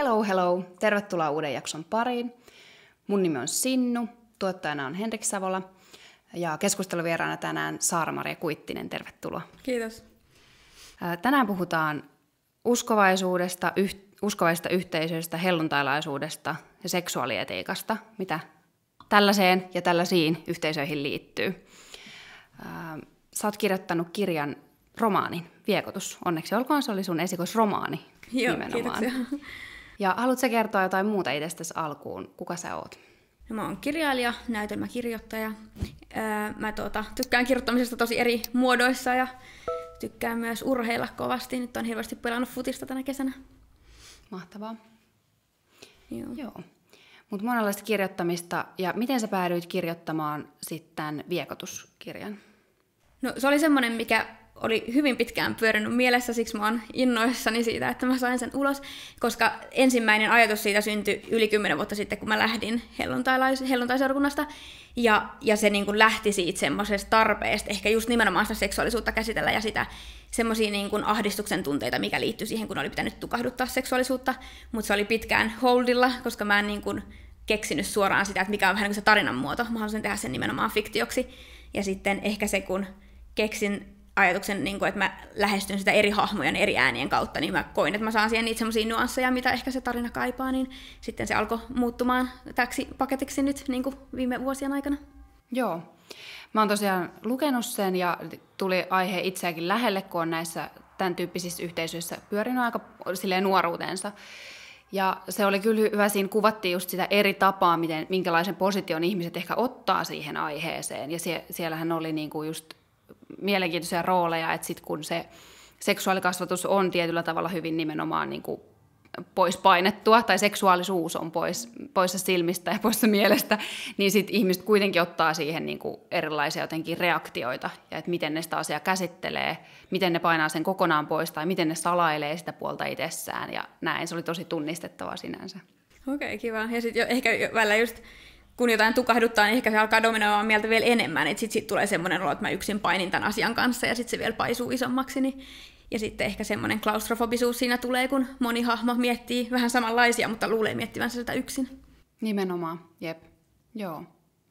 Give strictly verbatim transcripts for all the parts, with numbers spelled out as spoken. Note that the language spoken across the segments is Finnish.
Hello, hello! Tervetuloa uuden jakson pariin. Mun nimi on Sinnu, tuottajana on Henrik Savola ja keskusteluvieraana tänään Saara-Maria Kuittinen. Tervetuloa. Kiitos. Tänään puhutaan uskovaisuudesta, yh- uskovaisista yhteisöistä, helluntailaisuudesta ja seksuaalietiikasta, mitä tällaiseen ja tällaisiin yhteisöihin liittyy. Sä oot kirjoittanut kirjan romaanin Viekotus. Onneksi olkoon, se oli sun esikoisromaani. Joo, nimenomaan. kiitoksia. Ja haluatko kertoa jotain muuta itsestäsi alkuun? Kuka sä oot? No, mä oon kirjailija, näytelmäkirjoittaja. Mä tuota, tykkään kirjoittamisesta tosi eri muodoissa ja tykkään myös urheilla kovasti. Nyt on hirveästi pelannut futista tänä kesänä. Mahtavaa. Joo. Joo. Mutta monenlaista kirjoittamista. Ja miten sä päädyit kirjoittamaan sitten Viekotuskirjan? No, se oli semmoinen, mikä oli hyvin pitkään pyörinyt mielessä, siksi mä oon innoissani siitä, että mä sain sen ulos, koska ensimmäinen ajatus siitä syntyi yli kymmenen vuotta sitten, kun mä lähdin helluntailais- helluntaiseurakunnasta, ja, ja se niin kuin lähti siitä semmoisesta tarpeesta, ehkä just nimenomaan sitä seksuaalisuutta käsitellä ja sitä semmoisia niin kuin ahdistuksen tunteita, mikä liittyi siihen, kun oli pitänyt tukahduttaa seksuaalisuutta, mutta se oli pitkään holdilla, koska mä en niin kuin keksinyt suoraan sitä, että mikä on vähän niin kuin se tarinan muoto, mä halusin tehdä sen nimenomaan fiktioksi, ja sitten ehkä se, kun keksin ajatuksen, että mä lähestyn sitä eri hahmojen eri äänien kautta, niin mä koin, että mä saan siihen niitä semmoisia nuansseja, mitä ehkä se tarina kaipaa, niin sitten se alkoi muuttumaan täksi paketiksi nyt niin kuin viime vuosien aikana. Joo. Mä oon tosiaan lukenut sen ja tuli aihe itseäkin lähelle, kun on näissä tämän tyyppisissä yhteisöissä pyörinyt aika silleen nuoruutensa. Ja se oli kyllä hyvä, siinä kuvattiin just sitä eri tapaa, miten, minkälaisen position ihmiset ehkä ottaa siihen aiheeseen. Ja sie, siellähän oli niinku just mielenkiintoisia rooleja, että sit kun se seksuaalikasvatus on tietyllä tavalla hyvin nimenomaan niin kuin pois painettua, tai seksuaalisuus on pois, poissa silmistä ja poissa mielestä, niin sitten ihmiset kuitenkin ottaa siihen niin kuin erilaisia jotenkin reaktioita, ja että miten ne sitä asiaa käsittelee, miten ne painaa sen kokonaan pois, tai miten ne salailee sitä puolta itsessään, ja näin. Se oli tosi tunnistettavaa sinänsä. Okei, okay, kiva. Ja sitten ehkä välillä just kun jotain tukahduttaa, niin ehkä se alkaa dominoimaan mieltä vielä enemmän, että sitten sit tulee semmoinen olo, että mä yksin painin tämän asian kanssa, ja sitten se vielä paisuu isommaksi, niin ja sitten ehkä semmoinen klaustrofobisuus siinä tulee, kun moni hahmo miettii vähän samanlaisia, mutta luulee miettivänsä sitä yksin. Nimenomaan, jep. Joo.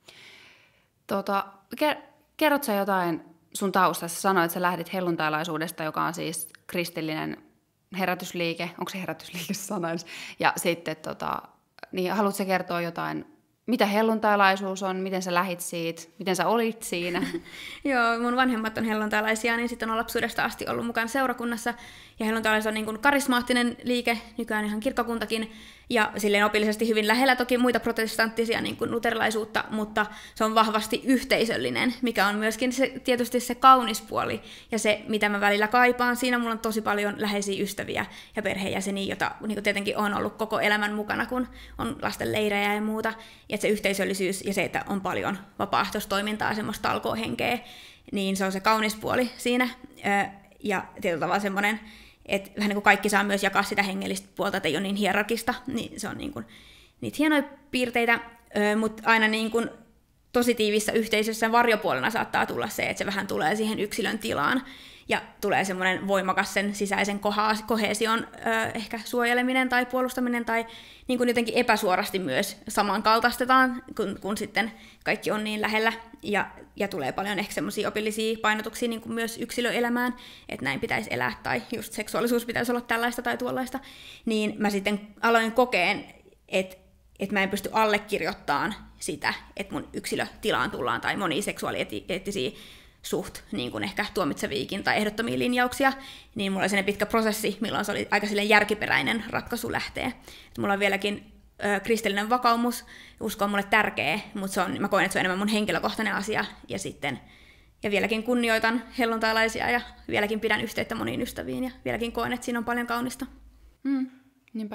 Tota, kerrot sä jotain sun taustassa? Sanoit, että sä lähdit helluntailaisuudesta, joka on siis kristillinen herätysliike. Onko se herätysliike sanoisi? Ja sitten, tota, niin haluatko sä kertoa jotain, mitä helluntailaisuus on, miten sä lähit siitä, miten sä olit siinä? Joo, mun vanhemmat on helluntailaisia, niin sitten on lapsuudesta asti ollut mukana seurakunnassa. Ja helluntailaisuus on niin kuin karismaattinen liike, nykyään ihan kirkkokuntakin, ja silleen opillisesti hyvin lähellä toki muita protestanttisia niin kuin luterilaisuutta, mutta se on vahvasti yhteisöllinen, mikä on myöskin se, tietysti se kaunis puoli, ja se, mitä mä välillä kaipaan. Siinä mulla on tosi paljon läheisiä ystäviä ja perheenjäseniä, joita niin kuin tietenkin on ollut koko elämän mukana, kun on lastenleirejä ja muuta. Ja se yhteisöllisyys ja se, että on paljon vapaaehtoistoimintaa ja semmoista talkoohenkeä, niin se on se kaunis puoli siinä. Ja tietyllä tavalla semmoinen, että vähän niin kuin kaikki saa myös jakaa sitä hengellistä puolta, että ei ole niin hierarkista, niin se on niin kuin niitä hienoja piirteitä, mutta aina niin kuin tosi tiivissä yhteisössä varjopuolena saattaa tulla se, että se vähän tulee siihen yksilön tilaan, ja tulee semmoinen voimakas sen sisäisen koheesion ehkä suojeleminen tai puolustaminen, tai niin kuin jotenkin epäsuorasti myös samankaltaistetaan, kun, kun sitten kaikki on niin lähellä, ja, ja tulee paljon ehkä semmoisia opillisia painotuksia niin kuin myös yksilöelämään, että näin pitäisi elää, tai just seksuaalisuus pitäisi olla tällaista tai tuollaista, niin mä sitten aloin kokeen, että että mä en pysty allekirjoittamaan sitä, että mun yksilötilaan tullaan, tai monia seksuaalieettisiä suht niin kuin ehkä tuomitseviikin tai ehdottomia linjauksia, niin mulla oli sellainen pitkä prosessi, milloin se oli aika silleen järkiperäinen ratkaisu lähtee. Et mulla on vieläkin ö, kristillinen vakaumus, usko on mulle tärkeä, mutta se on, mä koen, että se on enemmän mun henkilökohtainen asia, ja sitten ja vieläkin kunnioitan helluntailaisia, ja vieläkin pidän yhteyttä moniin ystäviin, ja vieläkin koen, että siinä on paljon kaunista. Mm, niinpä.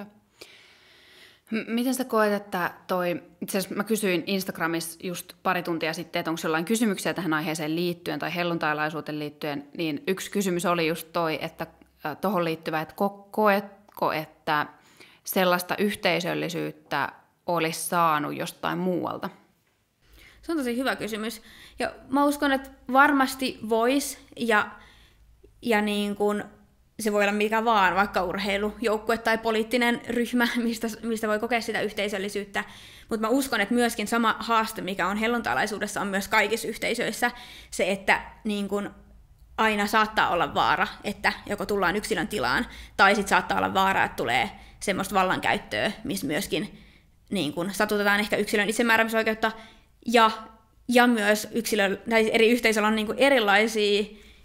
Miten sä koet, että toi, itse asiassa mä kysyin Instagramissa just pari tuntia sitten, että onko jollain kysymyksiä tähän aiheeseen liittyen tai helluntailaisuuteen liittyen, niin yksi kysymys oli just toi, että tuohon liittyvä, että koetko, että sellaista yhteisöllisyyttä olisi saanut jostain muualta? Se on tosi hyvä kysymys. Ja mä uskon, että varmasti vois, ja, ja niin kun se voi olla mikä vaan, vaikka urheilujoukkue tai poliittinen ryhmä, mistä, mistä voi kokea sitä yhteisöllisyyttä. Mutta mä uskon, että myöskin sama haaste, mikä on helluntalaisuudessa, on myös kaikissa yhteisöissä se, että niin kun aina saattaa olla vaara, että joko tullaan yksilön tilaan, tai sitten saattaa olla vaara, että tulee semmoista vallankäyttöä, missä myöskin niin kun satutetaan ehkä yksilön itsemääräämisoikeutta, ja, ja myös yksilö, tai eri yhteisöillä on niin kun erilaisia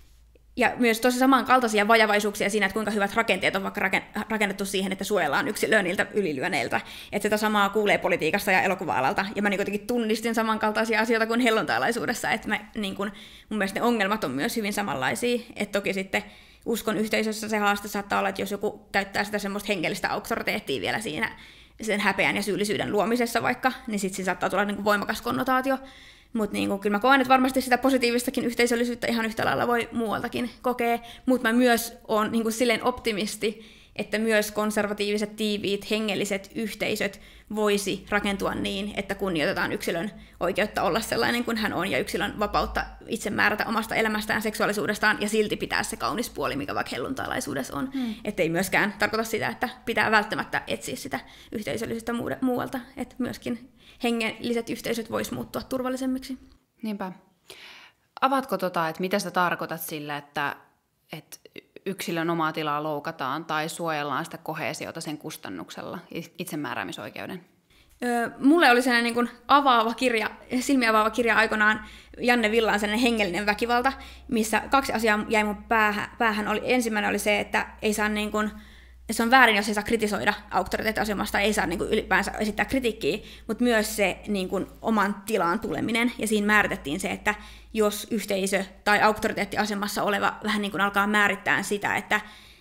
ja myös tosi samankaltaisia vajavaisuuksia siinä, että kuinka hyvät rakenteet on vaikka rakennettu siihen, että suojellaan yksilöä niiltä ylilyöneiltä. Että sitä samaa kuulee politiikasta ja elokuva-alalta. Ja mä niin kuitenkin tunnistin samankaltaisia asioita kuin helluntalaisuudessa. Että mä, niin kun, mun mielestä ne ongelmat on myös hyvin samanlaisia. Että toki sitten uskon yhteisössä se haaste saattaa olla, että jos joku käyttää sitä semmoista hengellistä auktoriteettia vielä siinä sen häpeän ja syyllisyyden luomisessa vaikka, niin sitten siinä saattaa tulla niin kuin voimakas konnotaatio. Mutta niinku, kyllä mä koen, että varmasti sitä positiivistakin yhteisöllisyyttä ihan yhtä lailla voi muualtakin kokea. Mutta mä myös oon niinku silleen optimisti, että myös konservatiiviset, tiiviit, hengelliset yhteisöt voisi rakentua niin, että kunnioitetaan yksilön oikeutta olla sellainen kuin hän on ja yksilön vapautta itse määrätä omasta elämästään, seksuaalisuudestaan ja silti pitää se kaunis puoli, mikä vaikka helluntalaisuudessa on. Hmm. Että ei myöskään tarkoita sitä, että pitää välttämättä etsiä sitä yhteisöllisyyttä muualta, että myöskin hengelliset yhteisöt vois muuttua turvallisemmiksi. Niinpä. Avaatko tota, että mitä sä tarkoitat sillä, että, että yksilön omaa tilaa loukataan tai suojellaan sitä koheesiota sen kustannuksella, itsemääräämisoikeuden? Öö, mulle oli sellainen niin kuin avaava kirja, silmiä avaava kirja aikoinaan Janne Villan sellainen hengellinen väkivalta, missä kaksi asiaa jäi mun päähän. päähän oli, ensimmäinen oli se, että ei saa niin kuin, se on väärin, jos ei saa kritisoida auktoriteettiasemasta, ei saa niin kuin ylipäänsä esittää kritiikkiä, mutta myös se niin kuin oman tilaan tuleminen, ja siinä määritettiin se, että jos yhteisö tai auktoriteettiasemassa oleva vähän niin kuin alkaa määrittää sitä, että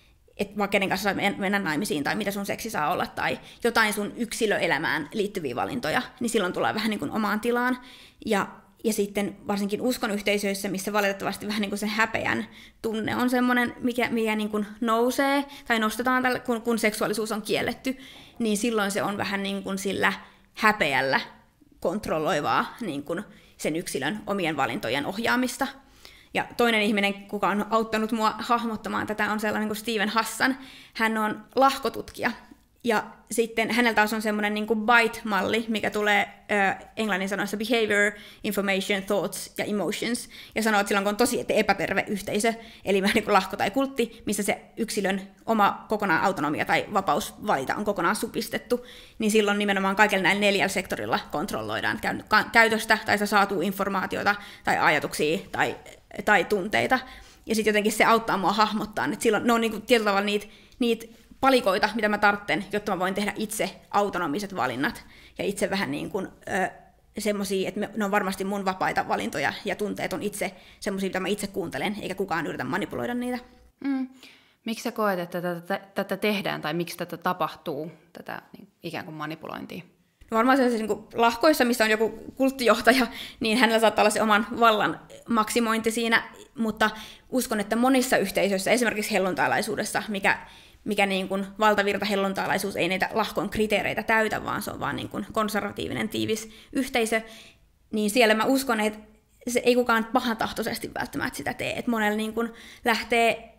et vaikka kenen kanssa saa mennä naimisiin, tai mitä sun seksi saa olla, tai jotain sun yksilöelämään liittyviä valintoja, niin silloin tulee vähän niin kuin omaan tilaan, ja Ja sitten varsinkin uskonyhteisöissä, missä valitettavasti vähän niin kuin se häpeän tunne on semmoinen, mikä, mikä niin kuin nousee tai nostetaan, tällä, kun, kun seksuaalisuus on kielletty, niin silloin se on vähän niin kuin sillä häpeällä kontrolloivaa niin kuin sen yksilön omien valintojen ohjaamista. Ja toinen ihminen, kuka on auttanut mua hahmottamaan tätä, on sellainen kuin Steven Hassan. Hän on lahkotutkija. Ja sitten häneltä on semmoinen niin kuin BITE-malli, mikä tulee äh, englannin sanoissa behavior, information, thoughts ja emotions. Ja sanoo, että silloin kun on tosi epäterve yhteisö, eli vähän niin kuin lahko tai kultti, missä se yksilön oma kokonaan autonomia tai vapaus valita on kokonaan supistettu, niin silloin nimenomaan kaikilla näillä neljällä sektorilla kontrolloidaan käytöstä tai sitä saatua informaatiota tai ajatuksia tai, tai tunteita. Ja sitten jotenkin se auttaa mua hahmottaa, että silloin ne on niin kuin tietyllä tavalla niitä, niitä palikoita, mitä mä tarvitsen, jotta mä voin tehdä itse autonomiset valinnat ja itse vähän niin kuin semmosia, että ne on varmasti mun vapaita valintoja ja tunteet on itse semmosia, mitä mä itse kuuntelen, eikä kukaan yritä manipuloida niitä. Mm. Miksi sä koet, että tätä, tätä tehdään tai miksi tätä tapahtuu, tätä niin, ikään kuin manipulointia? No varmaan sellaisissa niin lahkoissa, missä on joku kulttijohtaja, niin hänellä saattaa olla se oman vallan maksimointi siinä, mutta uskon, että monissa yhteisöissä, esimerkiksi helluntalaisuudessa, mikä mikä niin kuin valtavirta helluntalaisuus ei niitä lahkon kriteereitä täytä, vaan se on vaan niin kuin konservatiivinen, tiivis yhteisö, niin siellä mä uskon, että se ei kukaan pahantahtoisesti välttämättä sitä tee. Että monella niin kuin lähtee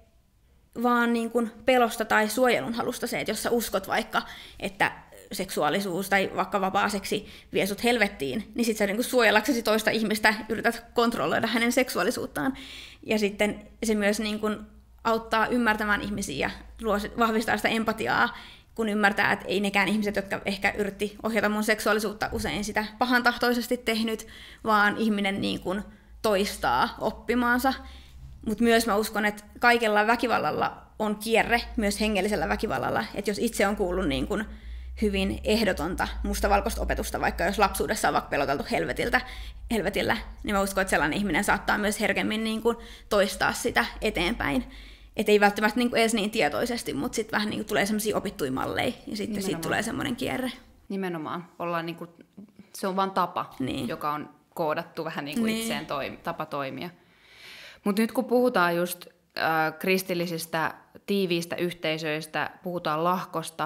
vaan niin kuin pelosta tai suojelun halusta se, että jos sä uskot vaikka, että seksuaalisuus tai vaikka vapaaseksi vie sut helvettiin, niin sit sä niin kuin suojellaksesi toista ihmistä yrität kontrolloida hänen seksuaalisuuttaan. Ja sitten se myös niin kuin auttaa ymmärtämään ihmisiä ja vahvistaa sitä empatiaa, kun ymmärtää, että ei nekään ihmiset, jotka ehkä yritti ohjata mun seksuaalisuutta, usein sitä pahantahtoisesti tehnyt, vaan ihminen niin kuin toistaa oppimaansa. Mutta myös mä uskon, että kaikella väkivallalla on kierre, myös hengellisellä väkivallalla. Että jos itse on kuullut niin kuin hyvin ehdotonta mustavalkoista opetusta, vaikka jos lapsuudessa on vaikka peloteltu helvetiltä, helvetillä, niin mä uskon, että sellainen ihminen saattaa myös herkemmin niin kuin toistaa sitä eteenpäin. Että ei välttämättä niin kuin edes niin tietoisesti, mutta sitten vähän niin kuin tulee semmoisia opittuja malleja, ja sitten siitä tulee semmoinen kierre. Nimenomaan. Ollaan niin kuin, se on vaan tapa, niin. joka on koodattu vähän niin kuin niin. itseen toimi, tapa toimia. Mutta nyt kun puhutaan just äh, kristillisistä tiiviistä yhteisöistä, puhutaan lahkosta,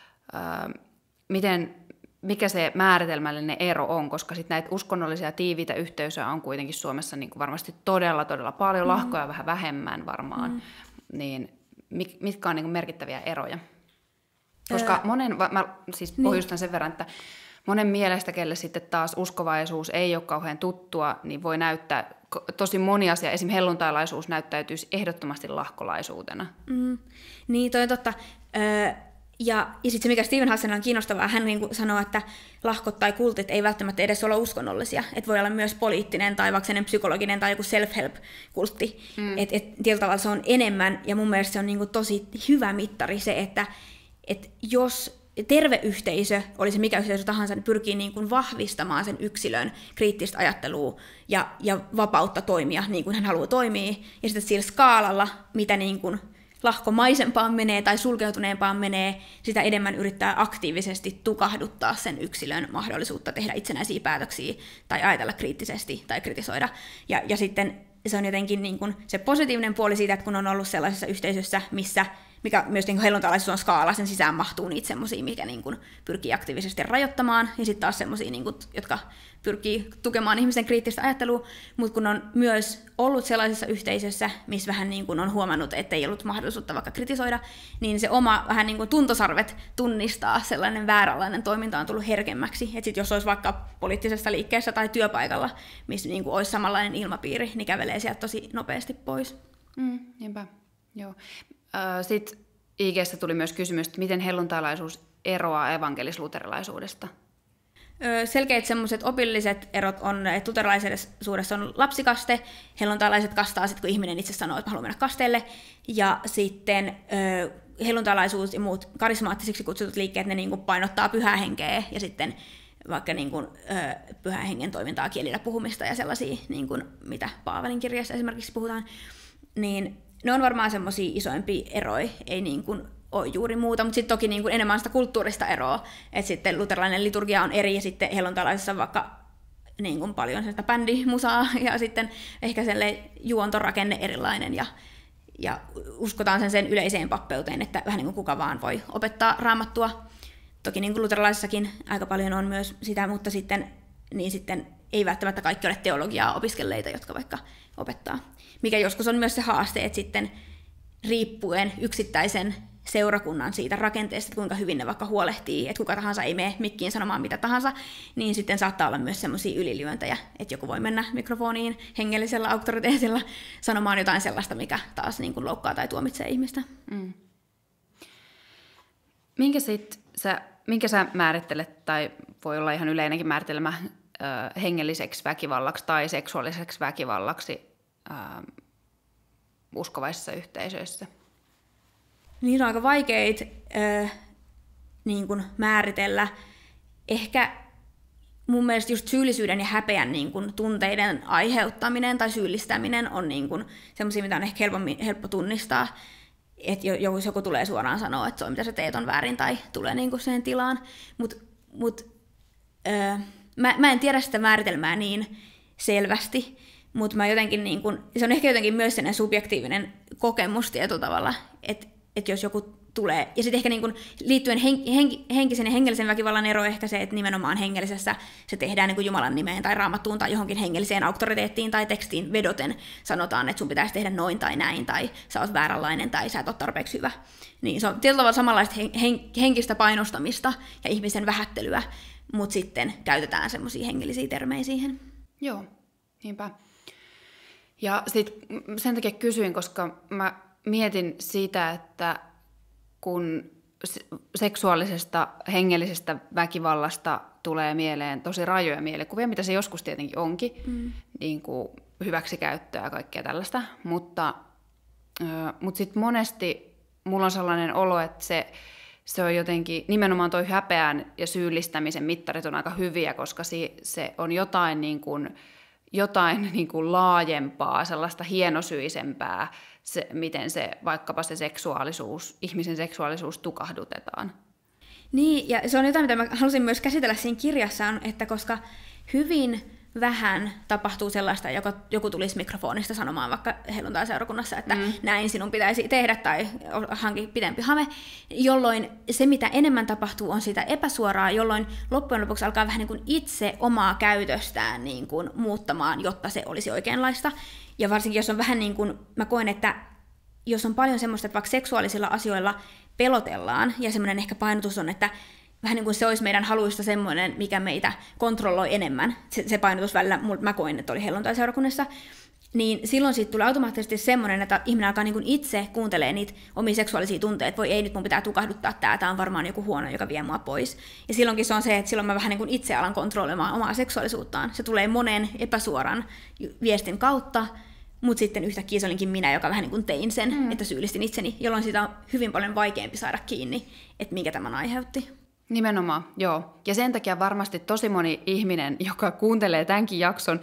äh, miten, mikä se määritelmällinen ero on, koska sitten näitä uskonnollisia tiiviitä yhteisöjä on kuitenkin Suomessa niin kuin varmasti todella, todella paljon, mm. lahkoja vähän vähemmän varmaan. Mm. Niin mitkä on niin kuin merkittäviä eroja? Koska Öö, monen, mä siis pohjustan niin. sen verran, että monen mielestä, kelle sitten taas uskovaisuus ei ole kauhean tuttua, niin voi näyttää, tosi moni asia, esimerkiksi helluntailaisuus näyttäytyisi ehdottomasti lahkolaisuutena. Mm, niin, toi on totta. Öö, ja ja sitten se, mikä Steven Hassanilla on kiinnostavaa, hän niin kuin sanoo, että lahkot tai kultit ei välttämättä edes ole uskonnollisia. Että voi olla myös poliittinen tai vaikka sellainen psykologinen tai joku self-help-kultti. Mm. Että et, tietyllä tavalla se on enemmän, ja mun mielestä se on niin kuin tosi hyvä mittari se, että et jos terve yhteisö, oli se mikä yhteisö tahansa, niin pyrkii niin kuin vahvistamaan sen yksilön kriittistä ajattelua ja, ja vapautta toimia niin kuin hän haluaa toimia. Ja sitten sillä skaalalla, mitä niin kuin lahkomaisempaan menee tai sulkeutuneempaan menee, sitä enemmän yrittää aktiivisesti tukahduttaa sen yksilön mahdollisuutta tehdä itsenäisiä päätöksiä tai ajatella kriittisesti tai kritisoida. Ja, ja sitten se on jotenkin niin kuin se positiivinen puoli siitä, että kun on ollut sellaisessa yhteisössä, missä mikä myös niin helluntalaisuus on skaala, sen sisään mahtuu niitä semmoisia, mikä niin kuin pyrkii aktiivisesti rajoittamaan, ja sitten taas semmoisia, niin kuin, jotka pyrkii tukemaan ihmisen kriittistä ajattelua, mutta kun on myös ollut sellaisessa yhteisössä, missä vähän niin kuin on huomannut, että ei ollut mahdollisuutta vaikka kritisoida, niin se oma vähän niin kuin tuntosarvet tunnistaa sellainen vääränlainen toiminta on tullut herkemmäksi. Että sitten jos olisi vaikka poliittisessa liikkeessä tai työpaikalla, missä niin kuin olisi samanlainen ilmapiiri, niin kävelee sieltä tosi nopeasti pois. Mm, niinpä, joo. Sitten I G:ssä tuli myös kysymys, että miten helluntailaisuus eroaa evankelis-luterilaisuudesta? Selkeät semmoiset opilliset erot on, että luterilaisuudessa on lapsikaste, helluntailaiset kastaa sitten, kun ihminen itse sanoo, että haluaa mennä kasteelle, ja sitten helluntailaisuus ja muut karismaattisiksi kutsutut liikkeet, ne niin kuin painottaa pyhää henkeä, ja sitten vaikka niin kuin, pyhän hengen toimintaa, kielillä puhumista ja sellaisia, niin kuin, mitä Paavalin kirjassa esimerkiksi puhutaan, niin ne on varmaan semmoisia isoimpia eroja, ei niin kuin ole juuri muuta, mutta sitten toki niin kuin enemmän sitä kulttuurista eroa, että sitten luterilainen liturgia on eri, ja sitten helluntalaisessa on vaikka niin kuin paljon sitä bändimusaa, ja sitten ehkä sellainen juontorakenne erilainen, ja, ja uskotaan sen, sen yleiseen pappeuteen, että vähän niin kuin kuka vaan voi opettaa raamattua. Toki niin kuin luterilaisessakin aika paljon on myös sitä, mutta sitten, niin sitten ei välttämättä kaikki ole teologiaa opiskelleita, jotka vaikka opettaa. Mikä joskus on myös se haaste, että sitten riippuen yksittäisen seurakunnan siitä rakenteesta, että kuinka hyvin ne vaikka huolehtii, että kuka tahansa ei mene mikkiin sanomaan mitä tahansa, niin sitten saattaa olla myös semmoisia ylilyöntejä, että joku voi mennä mikrofoniin hengellisellä auktoriteetilla sanomaan jotain sellaista, mikä taas niin kuin loukkaa tai tuomitsee ihmistä. Mm. Minkä, sit sä, minkä sä määrittelet, tai voi olla ihan yleinenkin määritelmä, äh, hengelliseksi väkivallaksi tai seksuaaliseksi väkivallaksi äh, uskovaisissa yhteisöissä? Niitä on aika vaikeita äh, niin kuin määritellä. Ehkä mun mielestä just syyllisyyden ja häpeän niin kuin tunteiden aiheuttaminen tai syyllistäminen on niin kuin semmoisia, mitä on ehkä helppo, helppo tunnistaa. Että joku, joku tulee suoraan sanoa, että se on mitä sä teet on väärin tai tulee niin kuin siihen tilaan. Mutta mut, äh, mä, mä en tiedä sitä määritelmää niin selvästi, mutta mä jotenkin niin kuin, se on ehkä jotenkin myös sellainen subjektiivinen kokemus tietyllä tavalla, että että jos joku tulee, ja sitten ehkä niin kuin liittyen hen, hen, henkisen ja hengellisen väkivallan ero ehkä se, että nimenomaan hengellisessä se tehdään niin kuin Jumalan nimeen tai raamattuun tai johonkin hengelliseen auktoriteettiin tai tekstiin vedoten sanotaan, että sun pitäisi tehdä noin tai näin, tai sä oot vääränlainen tai sä et ole tarpeeksi hyvä. Niin se on tietyllä tavalla samanlaista hen, hen, henkistä painostamista ja ihmisen vähättelyä, mutta sitten käytetään semmoisia hengellisiä termejä siihen. Joo, niinpä. Ja sitten sen takia kysyin, koska mä mietin sitä, että kun seksuaalisesta, hengellisestä väkivallasta tulee mieleen tosi rajoja mielikuvia, mitä se joskus tietenkin onkin, mm. niin kuin hyväksikäyttöä ja kaikkea tällaista, mutta, äh, mutta sitten monesti mulla on sellainen olo, että se, se on jotenkin, nimenomaan toi häpeän ja syyllistämisen mittarit on aika hyviä, koska se, se on jotain, niin kuin, jotain niin kuin laajempaa, sellaista hienosyisempää, se, miten se vaikkapa se seksuaalisuus, ihmisen seksuaalisuus tukahdutetaan. Niin, ja se on jotain, mitä mä halusin myös käsitellä siinä kirjassa, on, että koska hyvin vähän tapahtuu sellaista, joka joku tulisi mikrofonista sanomaan vaikka helluntaiseurakunnassa, että mm. näin sinun pitäisi tehdä tai hanki pidempi hame, jolloin se, mitä enemmän tapahtuu, on sitä epäsuoraa, jolloin loppujen lopuksi alkaa vähän niin kuin itse omaa käytöstään niin kuin muuttamaan, jotta se olisi oikeanlaista. Ja varsinkin, jos on vähän niin kuin, mä koen, että jos on paljon semmoista, että vaikka seksuaalisilla asioilla pelotellaan, ja semmoinen ehkä painotus on, että vähän niin kuin se olisi meidän haluista semmoinen, mikä meitä kontrolloi enemmän. Se, se painotus välillä, mä koin, että oli helluntai-seurakunnassa, niin silloin siitä tulee automaattisesti semmoinen, että ihminen alkaa niin kuin itse kuuntelee niitä omia seksuaalisia tunteita, voi ei nyt mun pitää tukahduttaa tää, tää on varmaan joku huono, joka vie mua pois. Ja silloinkin se on se, että silloin mä vähän niin kuin itse alan kontrolloimaan omaa seksuaalisuuttaan. Se tulee monen epäsuoran viestin kautta, mutta sitten yhtäkkiä se olinkin minä, joka vähän niin kuin tein sen, mm. että syyllistin itseni, jolloin siitä on hyvin paljon vaikeampi saada kiinni, että minkä tämän aiheutti. Nimenomaan, joo. Ja sen takia varmasti tosi moni ihminen, joka kuuntelee tämänkin jakson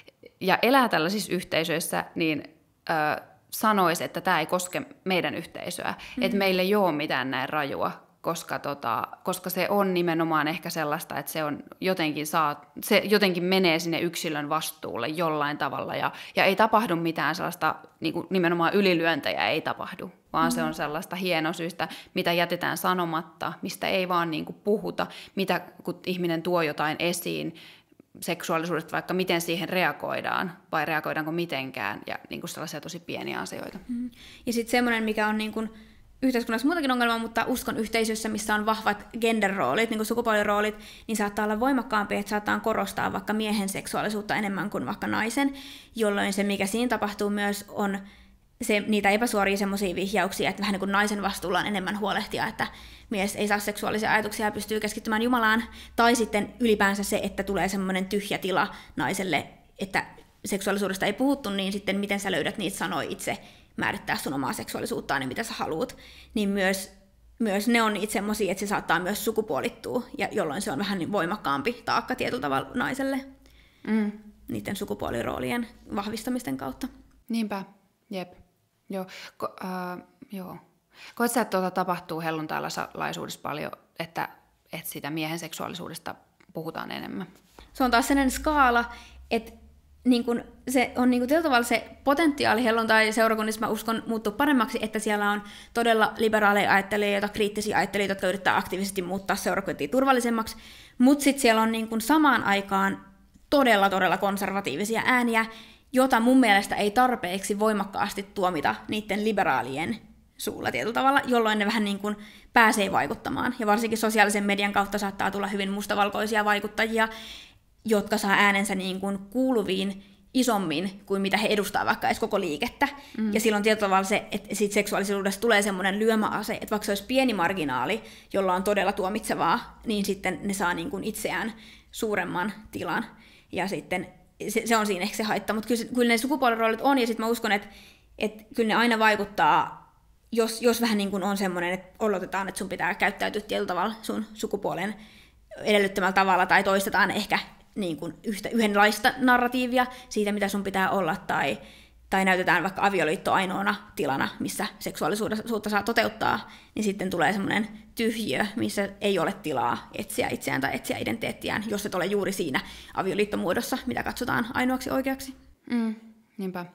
ja elää tällaisissa yhteisöissä, niin ö, sanoisi, että tämä ei koske meidän yhteisöä. Mm-hmm. Että meillä ei ole mitään näin rajua, koska, tota, koska se on nimenomaan ehkä sellaista, että se, on jotenkin saa, se jotenkin menee sinne yksilön vastuulle jollain tavalla. Ja, ja ei tapahdu mitään sellaista, niin kuin nimenomaan ylilyöntejä ei tapahdu, vaan mm-hmm. se on sellaista hienosyistä, mitä jätetään sanomatta, mistä ei vaan niin kuin puhuta, mitä kun ihminen tuo jotain esiin, seksuaalisuudesta, vaikka miten siihen reagoidaan, vai reagoidaanko mitenkään, ja niin kuin sellaisia tosi pieniä asioita. Mm. Ja sitten semmoinen, mikä on niin kuin yhteiskunnassa muutakin ongelmaa, mutta uskon yhteisössä, missä on vahvat gender-roolit, niin kuin sukupuoliroolit, niin saattaa olla voimakkaampi, että saattaa korostaa vaikka miehen seksuaalisuutta enemmän kuin vaikka naisen, jolloin se, mikä siinä tapahtuu myös, on se, niitä epäsuoria semmoisia vihjauksia, että vähän niin kuin naisen vastuulla on enemmän huolehtia, että mies ei saa seksuaalisia ajatuksia ja pystyy keskittymään Jumalaan, tai sitten ylipäänsä se, että tulee semmoinen tyhjä tila naiselle, että seksuaalisuudesta ei puhuttu, niin sitten miten sä löydät niitä sanoja itse määrittää sun omaa seksuaalisuuttaan, niin mitä sä haluat, niin myös, myös ne on niitä semmoisia, että se saattaa myös sukupuolittua, ja jolloin se on vähän niin voimakkaampi taakka tietyllä tavalla naiselle mm. niiden sukupuoliroolien vahvistamisten kautta. Niinpä, jep. Joo, Ko, äh, joo. Koet sä, että tuota tapahtuu helluntailaisuudessa paljon, että, että sitä miehen seksuaalisuudesta puhutaan enemmän? Se on taas sellainen skaala, että niin kun se on niin kun tietyllä tavalla se potentiaali helluntai-seurakunnissa, mä uskon, muuttuu paremmaksi, että siellä on todella liberaaleja ajattelijoita, kriittisiä ajattelijoita, jotka yrittää aktiivisesti muuttaa seurakuntia turvallisemmaksi, mutta sitten siellä on niin kun samaan aikaan todella, todella konservatiivisia ääniä, jota mun mielestä ei tarpeeksi voimakkaasti tuomita niiden liberaalien suulla tietyllä tavalla, jolloin ne vähän niin kuin pääsee vaikuttamaan. Ja varsinkin sosiaalisen median kautta saattaa tulla hyvin mustavalkoisia vaikuttajia, jotka saa äänensä niin kuin kuuluviin isommin kuin mitä he edustaa vaikka edes koko liikettä. Mm. Ja silloin tietyllä tavalla se, että siitä seksuaalisuudesta tulee semmoinen lyömäase, että vaikka se olisi pieni marginaali, jolla on todella tuomitsevaa, niin sitten ne saa niin kuin itseään suuremman tilan. Ja sitten se, se on siinä ehkä se haitta, mutta kyllä, kyllä ne sukupuoliroolit on, ja sitten mä uskon, että, että kyllä ne aina vaikuttaa, jos, jos vähän niin kuin on semmoinen, että odotetaan, että sun pitää käyttäytyä tietyllä tavalla sun sukupuolen edellyttämällä tavalla, tai toistetaan ehkä niin kuin yhtä, yhdenlaista narratiivia siitä, mitä sun pitää olla, tai, tai näytetään vaikka avioliitto ainoana tilana, missä seksuaalisuutta saa toteuttaa, niin sitten tulee semmoinen tyhjiö, missä ei ole tilaa etsiä itseään tai etsiä identiteettiään, jos et ole juuri siinä avioliittomuodossa, mitä katsotaan ainoaksi oikeaksi. Mm, niinpä.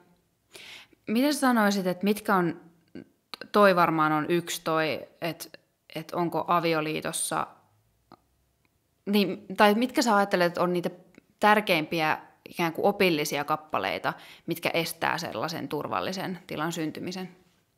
Miten sanoisit, että mitkä on, toi varmaan on yksi toi, että, että onko avioliitossa, niin, tai mitkä sä ajattelet, että on niitä tärkeimpiä ikään kuin opillisia kappaleita, mitkä estää sellaisen turvallisen tilan syntymisen?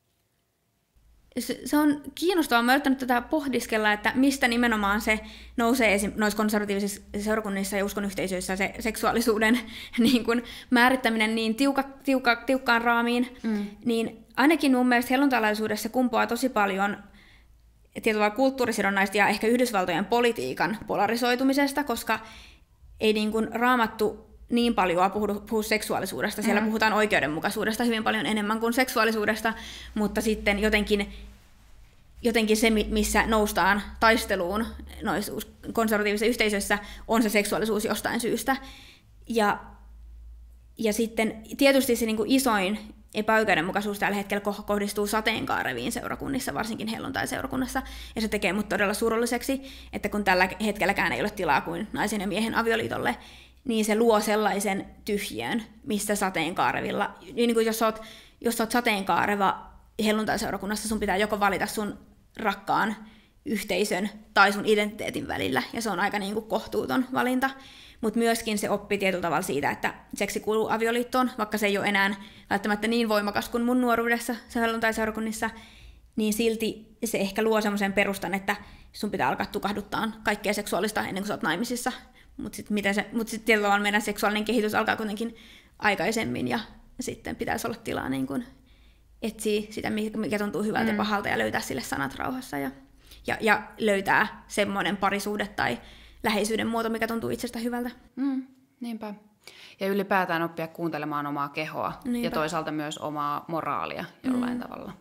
Se, se on kiinnostavaa. Mä oon yrittänyt tätä pohdiskella, että mistä nimenomaan se nousee esim. Noissa konservatiivisissa seurakunnissa ja uskonyhteisöissä se seksuaalisuuden niin kun, määrittäminen niin tiuka, tiuka, tiukkaan raamiin, mm. niin ainakin mun mielestä helluntailaisuudessa kumpuaa tosi paljon tietyllä kulttuurisidonnaista ja ehkä Yhdysvaltojen politiikan polarisoitumisesta, koska ei niin kuin Raamattu niin paljon puhu, puhu seksuaalisuudesta. Siellä mm. puhutaan oikeudenmukaisuudesta hyvin paljon enemmän kuin seksuaalisuudesta, mutta sitten jotenkin, jotenkin se, missä noustaan taisteluun noissa konservatiivisissa yhteisöissä, on se seksuaalisuus jostain syystä. Ja, ja sitten tietysti se niin kuin isoin epäoikeudenmukaisuus tällä hetkellä kohdistuu sateenkaareviin seurakunnissa, varsinkin helluntai-seurakunnassa, ja se tekee mut todella surulliseksi, että kun tällä hetkelläkään ei ole tilaa kuin naisen ja miehen avioliitolle, niin se luo sellaisen tyhjön, missä sateenkaarevilla, niin kuin jos oot, jos oot sateenkaareva helluntai-seurakunnassa, sun pitää joko valita sun rakkaan yhteisön tai sun identiteetin välillä, ja se on aika niin kuin kohtuuton valinta. Mutta myöskin se oppi tietyllä tavalla siitä, että seksi kuuluu avioliittoon, vaikka se ei ole enää välttämättä niin voimakas kuin mun nuoruudessa helluntai-seurakunnissa, niin silti se ehkä luo semmoisen perustan, että sun pitää alkaa tukahduttaa kaikkea seksuaalista ennen kuin sä oot naimisissa. Mutta sitten mut sit tietyllä tavalla meidän seksuaalinen kehitys alkaa kuitenkin aikaisemmin, ja sitten pitäisi olla tilaa niin kun etsiä sitä, mikä tuntuu hyvältä mm. ja pahalta, ja löytää sille sanat rauhassa, ja, ja, ja löytää semmoinen parisuhde tai läheisyyden muoto, mikä tuntuu itsestä hyvältä. Mm, niinpä. Ja ylipäätään oppia kuuntelemaan omaa kehoa niinpä. Ja toisaalta myös omaa moraalia jollain mm. tavalla.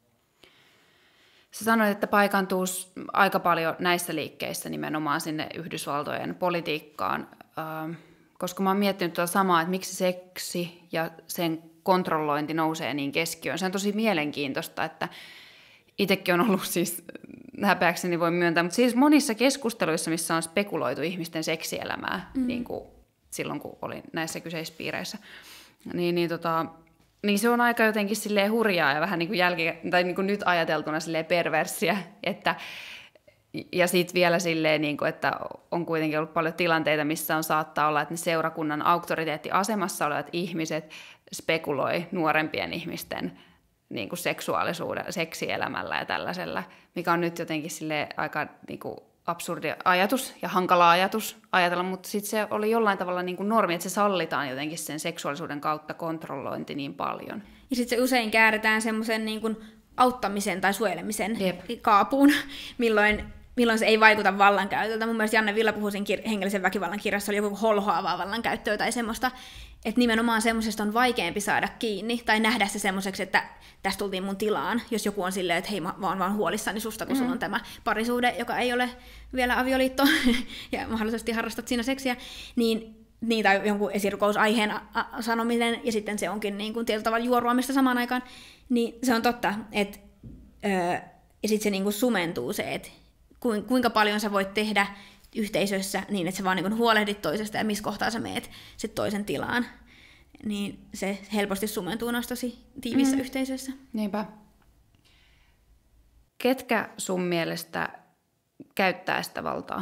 Sä sanoit, että paikantuu aika paljon näissä liikkeissä nimenomaan sinne Yhdysvaltojen politiikkaan, äh, koska mä oon miettinyt tuota samaa, että miksi seksi ja sen kontrollointi nousee niin keskiöön. Se on tosi mielenkiintoista, että itsekin on ollut siis, häpeäkseni voi myöntää, mutta siis monissa keskusteluissa, missä on spekuloitu ihmisten seksielämää, mm. niin kuin silloin kun olin näissä kyseisissä piireissä, niin, niin, tota, niin se on aika jotenkin silleen hurjaa ja vähän niin kuin, jälki, tai niin kuin nyt ajateltuna silleen perversiä, että ja sitten vielä silleen, niin kuin, että on kuitenkin ollut paljon tilanteita, missä on saattaa olla, että ne seurakunnan auktoriteettiasemassa olevat ihmiset spekuloi nuorempien ihmisten niin kuin seksuaalisuuden, seksielämällä ja tällaisella, mikä on nyt jotenkin silleen aika niin kuin absurdi ajatus ja hankala ajatus ajatella, mutta sitten se oli jollain tavalla niin kuin normi, että se sallitaan jotenkin sen seksuaalisuuden kautta kontrollointi niin paljon. Ja sitten se usein kääritään semmoisen niin kuin auttamisen tai suojelemisen Jep. kaapuun, milloin, milloin se ei vaikuta vallankäytöltä. Mun mielestä Janne Villapuhusin kir- hengellisen väkivallan kirjassa oli joku holhoavaa vallankäyttöä tai semmoista, että nimenomaan semmoisesta on vaikeampi saada kiinni tai nähdä se semmoiseksi, että tästä tultiin mun tilaan, jos joku on silleen, että hei mä oon vaan huolissani susta, kun mm-hmm. sulla on tämä parisuhde, joka ei ole vielä avioliitto ja mahdollisesti harrastat siinä seksiä, niin, niin tai jonkun esirukousaiheen a- a- sanominen ja sitten se onkin niin kuin tietyllä tavalla juoruamista samaan aikaan, niin se on totta, että öö, ja sitten se niin kuin sumentuu se, että kuinka paljon sä voit tehdä yhteisössä niin, että sä vaan niin huolehdit toisesta ja missä kohtaa sä meet sit toisen tilaan, niin se helposti sumentuu noissa tosi tiivissä mm. yhteisössä. Niinpä. Ketkä sun mielestä käyttää sitä valtaa?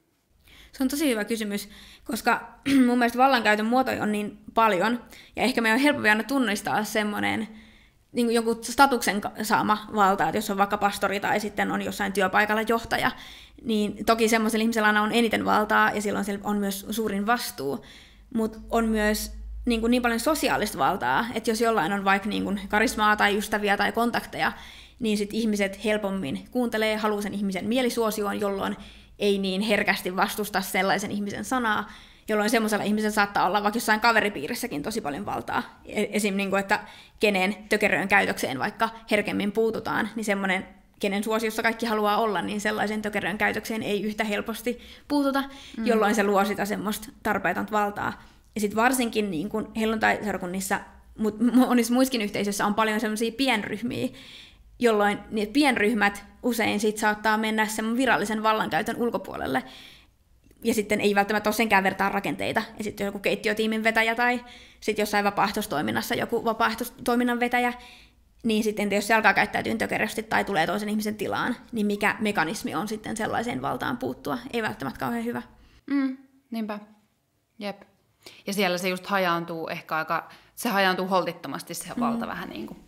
Se on tosi hyvä kysymys, koska mun mielestä vallankäytön muotoja on niin paljon, ja ehkä meidän on helpompi aina tunnistaa semmoinen niin kuin joku statuksen saama valta, että jos on vaikka pastori tai sitten on jossain työpaikalla johtaja, niin toki semmoisella ihmisellä aina on eniten valtaa ja silloin on myös suurin vastuu, mutta on myös niin, kuin niin paljon sosiaalista valtaa, että jos jollain on vaikka niin kuin karismaa tai ystäviä tai kontakteja, niin sit ihmiset helpommin kuuntelee, haluaa sen ihmisen mielisuosioon, jolloin ei niin herkästi vastusta sellaisen ihmisen sanaa, jolloin semmoisella ihmisellä saattaa olla vaikka jossain kaveripiirissäkin tosi paljon valtaa. Esim. Niin kuin, että kenen tökeröön käytökseen vaikka herkemmin puututaan, niin semmoinen, kenen suosiossa kaikki haluaa olla, niin sellaisen tökeröön käytökseen ei yhtä helposti puututa, mm. jolloin se luo sitä semmoista tarpeetonta valtaa. Ja sitten varsinkin niin kuin helluntai-seurakunnissa, mutta monissa muissakin yhteisöissä on paljon semmoisia pienryhmiä, jolloin ne pienryhmät usein sit saattaa mennä sen virallisen vallankäytön ulkopuolelle. Ja sitten ei välttämättä ole senkään vertaan rakenteita. Ja sitten joku keittiötiimin vetäjä tai sitten jossain vapaaehtoistoiminnassa joku vapaaehtoistoiminnan vetäjä, niin sitten jos se alkaa käyttäytyä tökerösti tai tulee toisen ihmisen tilaan, niin mikä mekanismi on sitten sellaiseen valtaan puuttua? Ei välttämättä kauhean hyvä. Mm, niinpä. Jep. Ja siellä se just hajaantuu ehkä aika, se hajaantuu holtittomasti se valta mm. vähän niin kuin.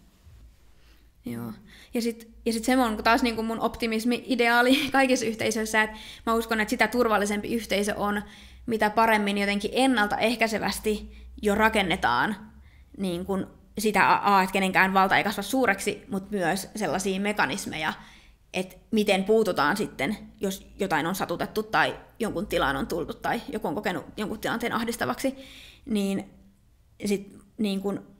Joo. Ja sitten ja sit se on taas niinku mun optimismi-ideaali kaikissa yhteisöissä, että mä uskon, että sitä turvallisempi yhteisö on, mitä paremmin jotenkin ennaltaehkäisevästi jo rakennetaan niin kun sitä, a, että kenenkään valta ei kasva suureksi, mutta myös sellaisia mekanismeja, että miten puututaan sitten, jos jotain on satutettu tai jonkun tilaan on tultu tai joku on kokenut jonkun tilanteen ahdistavaksi, niin sitten niin kun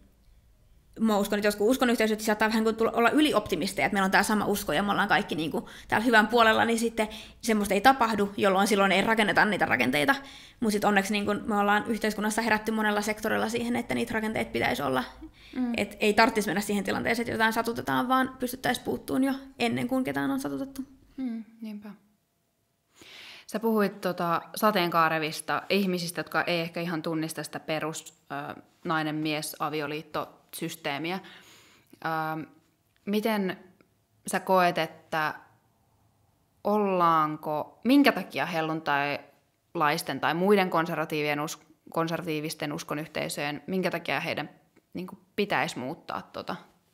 mä uskon, että joskus uskonyhteisöt saattaa vähän olla ylioptimisteja, että meillä on tämä sama usko ja me ollaan kaikki niin kuin täällä hyvän puolella, niin sitten semmoista ei tapahdu, jolloin silloin ei rakenneta niitä rakenteita. Mutta sitten onneksi niin kuin me ollaan yhteiskunnassa herätty monella sektorilla siihen, että niitä rakenteita pitäisi olla. Mm. Että ei tarvitsisi mennä siihen tilanteeseen, että jotain satutetaan, vaan pystyttäisiin puuttuun jo ennen kuin ketään on satutettu. Mm, niinpä. Sä puhuit tota sateenkaarevista ihmisistä, jotka ei ehkä ihan tunnista sitä perus äh, nainen-mies-avioliitto systeemiä. Ähm, miten sä koet, että ollaanko, minkä takia helluntailaisten tai muiden konservatiivien us, konservatiivisten uskonyhteisöjen, minkä takia heidän niin kuin pitäisi muuttaa tuota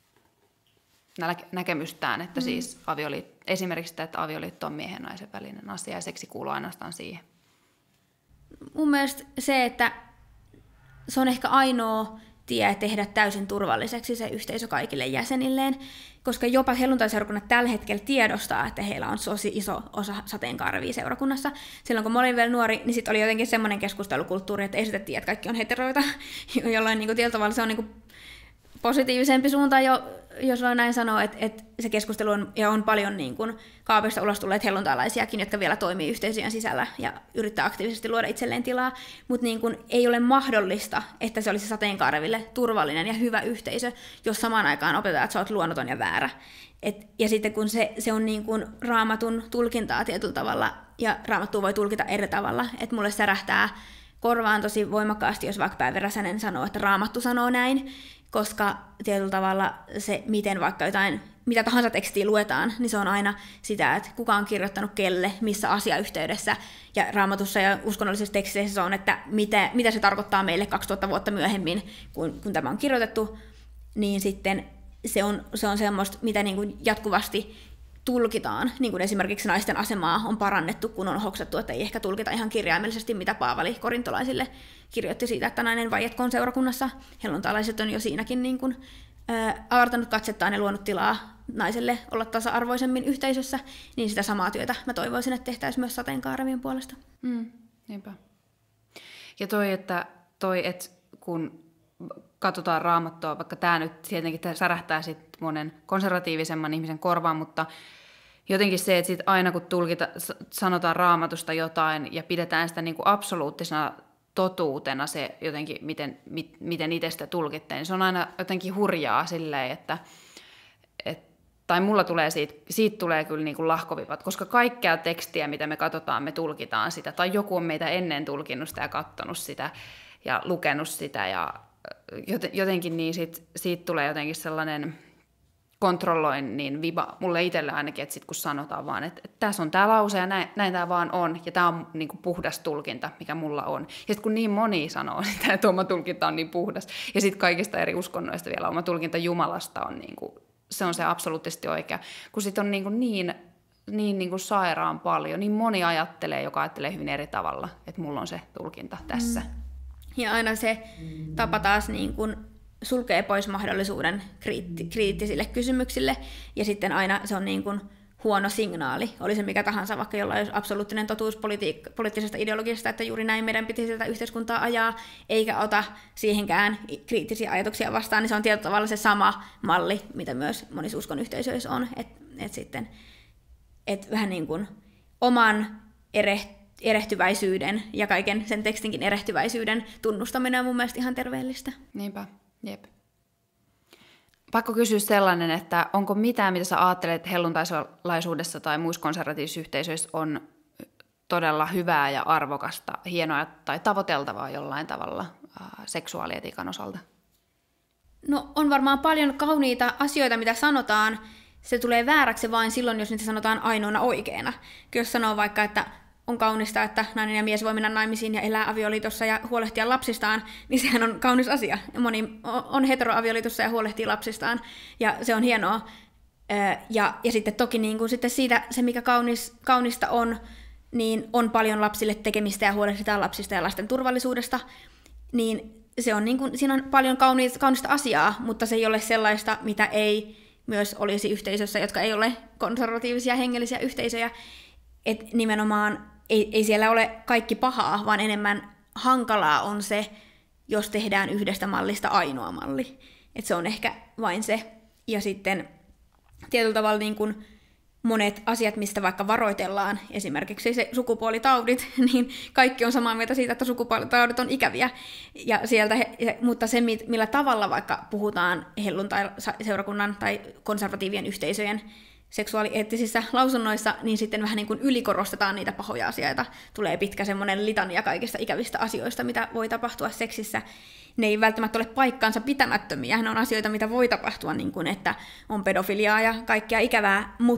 näkemystään, että mm. siis avioliitto, esimerkiksi sitä, että avioliitto on miehen ja naisen välinen asia ja seksi kuuluu ainoastaan siihen. Mun mielestä se, että se on ehkä ainoa tie tehdä täysin turvalliseksi se yhteisö kaikille jäsenilleen, koska jopa helluntaiseurakunnat tällä hetkellä tiedostaa, että heillä on tosi iso osa sateenkaarevia seurakunnassa. Silloin kun mä olin vielä nuori, niin sit oli jotenkin semmoinen keskustelukulttuuri, että esitettiin, että kaikki on heteroita, jolloin niin kuin tietyllä tavalla se on niin kuin positiivisempi suunta, jo, jos voi näin sanoa, että, että se keskustelu on, ja on paljon niin kuin kaapista ulos tulleet helluntailaisiakin, jotka vielä toimii yhteisöjen sisällä ja yrittää aktiivisesti luoda itselleen tilaa, mutta niin kuin ei ole mahdollista, että se olisi sateenkaareville turvallinen ja hyvä yhteisö, jos samaan aikaan opetetaan, että sä oot luonnoton ja väärä. Et, ja sitten kun se, se on niin kuin raamatun tulkintaa tietyllä tavalla, ja raamattua voi tulkita eri tavalla, että mulle särähtää korvaan tosi voimakkaasti, jos vaikka Päivi Räsänen sanoo, että raamattu sanoo näin, koska tietyllä tavalla se, miten vaikka jotain, mitä tahansa tekstiä luetaan, niin se on aina sitä, että kuka on kirjoittanut kelle, missä asiayhteydessä, ja raamatussa ja uskonnollisissa teksteissä se on, että mitä, mitä se tarkoittaa meille kaksituhatta vuotta myöhemmin, kun, kun tämä on kirjoitettu, niin sitten se on, se on semmoista, mitä niin kuin jatkuvasti tulkitaan, niin kuin esimerkiksi naisten asemaa on parannettu, kun on hoksattu, että ei ehkä tulkita ihan kirjaimellisesti, mitä Paavali korintolaisille kirjoitti siitä, että nainen vaietkoon seurakunnassa. Helluntailaiset on jo siinäkin niin kuin, ää, avartanut katsettaan ja luonut tilaa naiselle olla tasa-arvoisemmin yhteisössä, niin sitä samaa työtä mä toivoisin, että tehtäisiin myös sateenkaarevien puolesta. Mm, niinpä. Ja toi, että, toi, että kun katsotaan Raamattua, vaikka tämä nyt tietenkin särähtää sit monen konservatiivisemman ihmisen korvaan, mutta jotenkin se, että sit aina kun tulkita, sanotaan Raamatusta jotain ja pidetään sitä niin kuin absoluuttisena totuutena se jotenkin, miten, mit, miten itse sitä tulkitte, niin se on aina jotenkin hurjaa silleen, että et, tai mulla tulee siitä, siitä tulee kyllä niin kuin lahkovipat, koska kaikkea tekstiä, mitä me katsotaan, me tulkitaan sitä, tai joku on meitä ennen tulkinnut sitä ja katsonut sitä ja lukenut sitä ja jotenkin niin siitä, siitä tulee jotenkin sellainen kontrolloinnin viba mulle itselle ainakin, että sit kun sanotaan vaan, että, että tässä on tämä lause ja näin, näin tämä vaan on, ja tämä on niin kuin puhdas tulkinta, mikä mulla on. Ja sitten kun niin moni sanoo sitä, että oma tulkinta on niin puhdas, ja sitten kaikista eri uskonnoista vielä oma tulkinta Jumalasta on, niin kuin, se on se absoluuttisesti oikea, kun sitten on niin, kuin niin, niin, niin kuin sairaan paljon, niin moni ajattelee, joka ajattelee hyvin eri tavalla, että mulla on se tulkinta tässä. Mm. Ja aina se tapa taas niin kuin sulkee pois mahdollisuuden kriitti- kriittisille kysymyksille, ja sitten aina se on niin kuin huono signaali, oli se mikä tahansa, vaikka jollain olisi absoluuttinen totuus politi- poliittisesta ideologiasta, että juuri näin meidän pitäisi tätä yhteiskuntaa ajaa, eikä ota siihenkään kriittisiä ajatuksia vastaan, niin se on tietyllä tavalla se sama malli, mitä myös monissa uskonyhteisöissä on, että et sitten et vähän niin kuin oman erehtyvyyden, erehtyväisyyden ja kaiken sen tekstinkin erehtyväisyyden tunnustaminen on mun mielestä ihan terveellistä. Niinpä, jep. Pakko kysyä sellainen, että onko mitään, mitä sä ajattelet helluntailaisuudessa tai muissa konservatiivisissa yhteisöissä on todella hyvää ja arvokasta, hienoa tai tavoiteltavaa jollain tavalla äh, seksuaalietiikan osalta? No on varmaan paljon kauniita asioita, mitä sanotaan. Se tulee vääräksi vain silloin, jos niitä sanotaan ainoana oikeana. Jos sanoo vaikka, että on kaunista, että nainen ja mies voi mennä naimisiin ja elää avioliitossa ja huolehtia lapsistaan, niin sehän on kaunis asia. Moni on heteroavioliitossa ja huolehtii lapsistaan, ja se on hienoa. Ja, ja sitten toki niin kuin sitten siitä, se mikä kaunis, kaunista on, niin on paljon lapsille tekemistä ja huolehditaan lapsista ja lasten turvallisuudesta, niin se on niin kuin, siinä on paljon kaunista, kaunista asiaa, mutta se ei ole sellaista, mitä ei myös olisi yhteisössä, jotka ei ole konservatiivisia hengellisiä yhteisöjä. Et nimenomaan ei, ei siellä ole kaikki pahaa, vaan enemmän hankalaa on se, jos tehdään yhdestä mallista ainoa malli. Et se on ehkä vain se. Ja sitten tietyllä tavalla niin kun monet asiat, mistä vaikka varoitellaan, esimerkiksi se sukupuolitaudit, niin kaikki on samaa mieltä siitä, että sukupuolitaudit on ikäviä. Ja sieltä he, mutta se, millä tavalla vaikka puhutaan helluntai-seurakunnan tai konservatiivien yhteisöjen seksuaalieettisissä lausunnoissa, niin sitten vähän niin kuin ylikorostetaan niitä pahoja asioita. Tulee pitkä semmoinen litania kaikista ikävistä asioista, mitä voi tapahtua seksissä. Ne ei välttämättä ole paikkaansa pitämättömiä. Ne on asioita, mitä voi tapahtua, niin kuin että on pedofiliaa ja kaikkea ikävää, mutta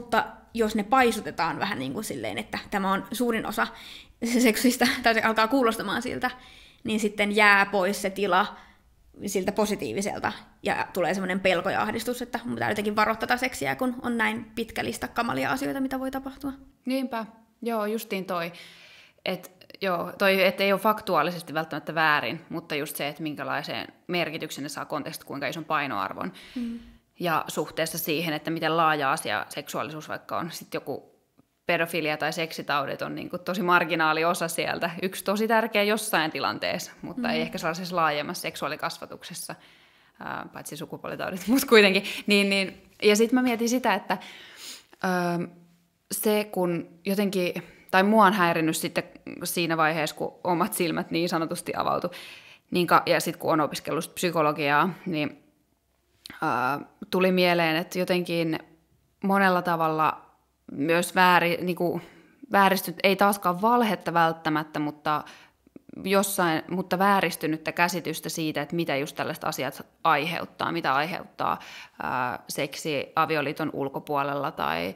jos ne paisutetaan vähän niin kuin silleen, että tämä on suurin osa seksistä, tai se alkaa kuulostamaan siltä, niin sitten jää pois se tila siltä positiiviselta, ja tulee semmoinen pelko ja ahdistus, että mun pitää jotenkin varoittaa tätä seksiä, kun on näin pitkä lista kamalia asioita, mitä voi tapahtua. Niinpä, joo, justiin toi, että joo, toi, et ei ole faktuaalisesti välttämättä väärin, mutta just se, että minkälaiseen merkityksen ne saa konteksti, kuinka ison painoarvon, mm. ja suhteessa siihen, että miten laaja asia seksuaalisuus vaikka on, sitten joku pedofilia tai seksitaudit on niin kuin tosi marginaali osa sieltä. Yksi tosi tärkeä jossain tilanteessa, mutta mm. ei ehkä sellaisessa laajemmassa seksuaalikasvatuksessa, ää, paitsi sukupuolitaudit, mutta kuitenkin. Niin, niin. Ja sitten mä mietin sitä, että ää, se kun jotenkin, tai mua on häirinnyt sitten siinä vaiheessa, kun omat silmät niin sanotusti avautu, niin ka, ja sitten kun on opiskellut psykologiaa, niin ää, tuli mieleen, että jotenkin monella tavalla myös vääri, niin kuin, vääristynyt, ei taaskaan valhetta välttämättä, mutta, jossain, mutta vääristynyttä käsitystä siitä, että mitä just tällaiset asiat aiheuttaa, mitä aiheuttaa ää, seksi avioliiton ulkopuolella tai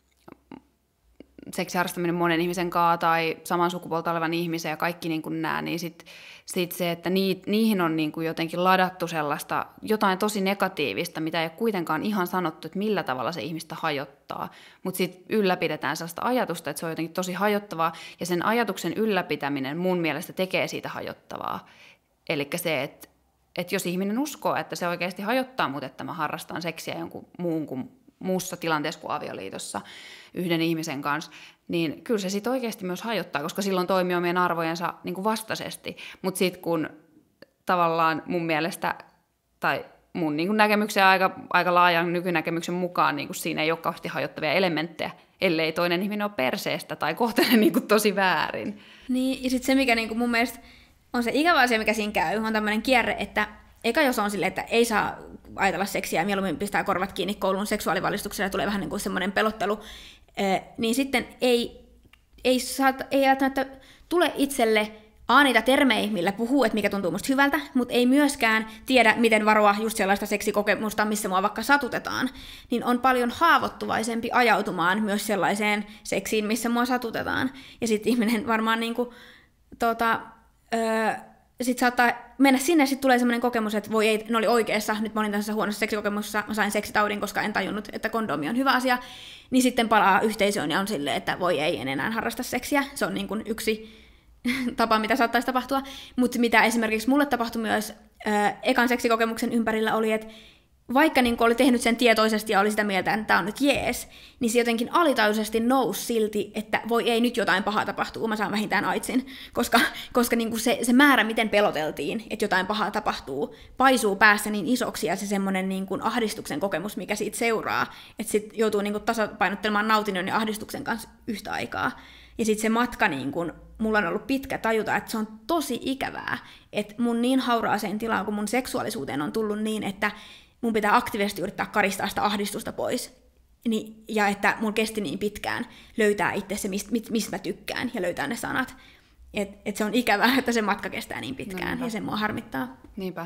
seksiharrastaminen monen ihmisen kanssa tai saman sukupuolta olevan ihmisen ja kaikki niin kuin nämä, niin sitten sit se, että nii, niihin on niin kuin jotenkin ladattu sellaista jotain tosi negatiivista, mitä ei ole kuitenkaan ihan sanottu, että millä tavalla se ihmistä hajottaa, mutta sitten ylläpidetään sellaista ajatusta, että se on jotenkin tosi hajottavaa, ja sen ajatuksen ylläpitäminen mun mielestä tekee siitä hajottavaa. Eli se, että, että jos ihminen uskoo, että se oikeasti hajottaa mut, että mä harrastan seksiä jonkun muun kuin muussa tilanteessa kuin avioliitossa yhden ihmisen kanssa, niin kyllä se sitten oikeasti myös hajottaa, koska silloin toimii omien arvojensa niin kuin vastaisesti. Mutta sitten kun tavallaan mun mielestä, tai mun niin kuin näkemyksen aika, aika laajan nykynäkemyksen mukaan, niin kuin siinä ei ole kauheasti hajottavia elementtejä, ellei toinen ihminen ole perseestä tai kohtelee niin kuin tosi väärin. Niin, ja sitten se, mikä niin kuin mun mielestä on se ikävä asia, mikä siinä käy, on tämmöinen kierre, että eka jos on silleen, että ei saa ajatella seksiä ja mieluummin pistää korvat kiinni koulun seksuaalivalistuksella ja tulee vähän niin kuin semmoinen pelottelu, niin sitten ei, ei, saa, ei välttämättä tule itselle a, niitä termejä, millä puhuu, että mikä tuntuu musta hyvältä, mutta ei myöskään tiedä, miten varoa just sellaista seksikokemusta, missä mua vaikka satutetaan, niin on paljon haavoittuvaisempi ajautumaan myös sellaiseen seksiin, missä mua satutetaan. Ja sitten ihminen varmaan niinku, tota, öö, sit saattaa mennä sinne, ja sitten tulee sellainen kokemus, että voi ei, ne oli oikeassa, nyt mä olin tässä huonossa seksikokemuksessa, mä sain seksitaudin, koska en tajunnut, että kondomi on hyvä asia, niin sitten palaa yhteisöön ja on silleen, että voi ei, en enää harrasta seksiä. Se on niin kuin yksi tapa, mitä saattaisi tapahtua. Mutta mitä esimerkiksi mulle tapahtui myös äh, ekan seksikokemuksen ympärillä oli, että vaikka niin oli tehnyt sen tietoisesti ja oli sitä mieltä, että tämä on nyt jees, niin se jotenkin alitajuisesti nousi silti, että voi ei, nyt jotain pahaa tapahtuu, mä saan vähintään aitsin. Koska, koska niin se, se määrä, miten peloteltiin, että jotain pahaa tapahtuu, paisuu päässä niin isoksi ja se semmoinen niin kuin ahdistuksen kokemus, mikä siitä seuraa, että sitten joutuu niin kuin tasapainottelemaan nautinnon ja ahdistuksen kanssa yhtä aikaa. Ja sitten se matka, niin kun, mulla on ollut pitkä tajuta, että se on tosi ikävää, että mun niin hauraaseen tilaan, kun mun seksuaalisuuteen on tullut niin, että mun pitää aktiivisesti yrittää karistaa sitä ahdistusta pois. Niin, ja että mun kesti niin pitkään löytää itse se, mistä mist mä tykkään, ja löytää ne sanat. Että et se on ikävää, että se matka kestää niin pitkään, no, ja se mua harmittaa. Niinpä.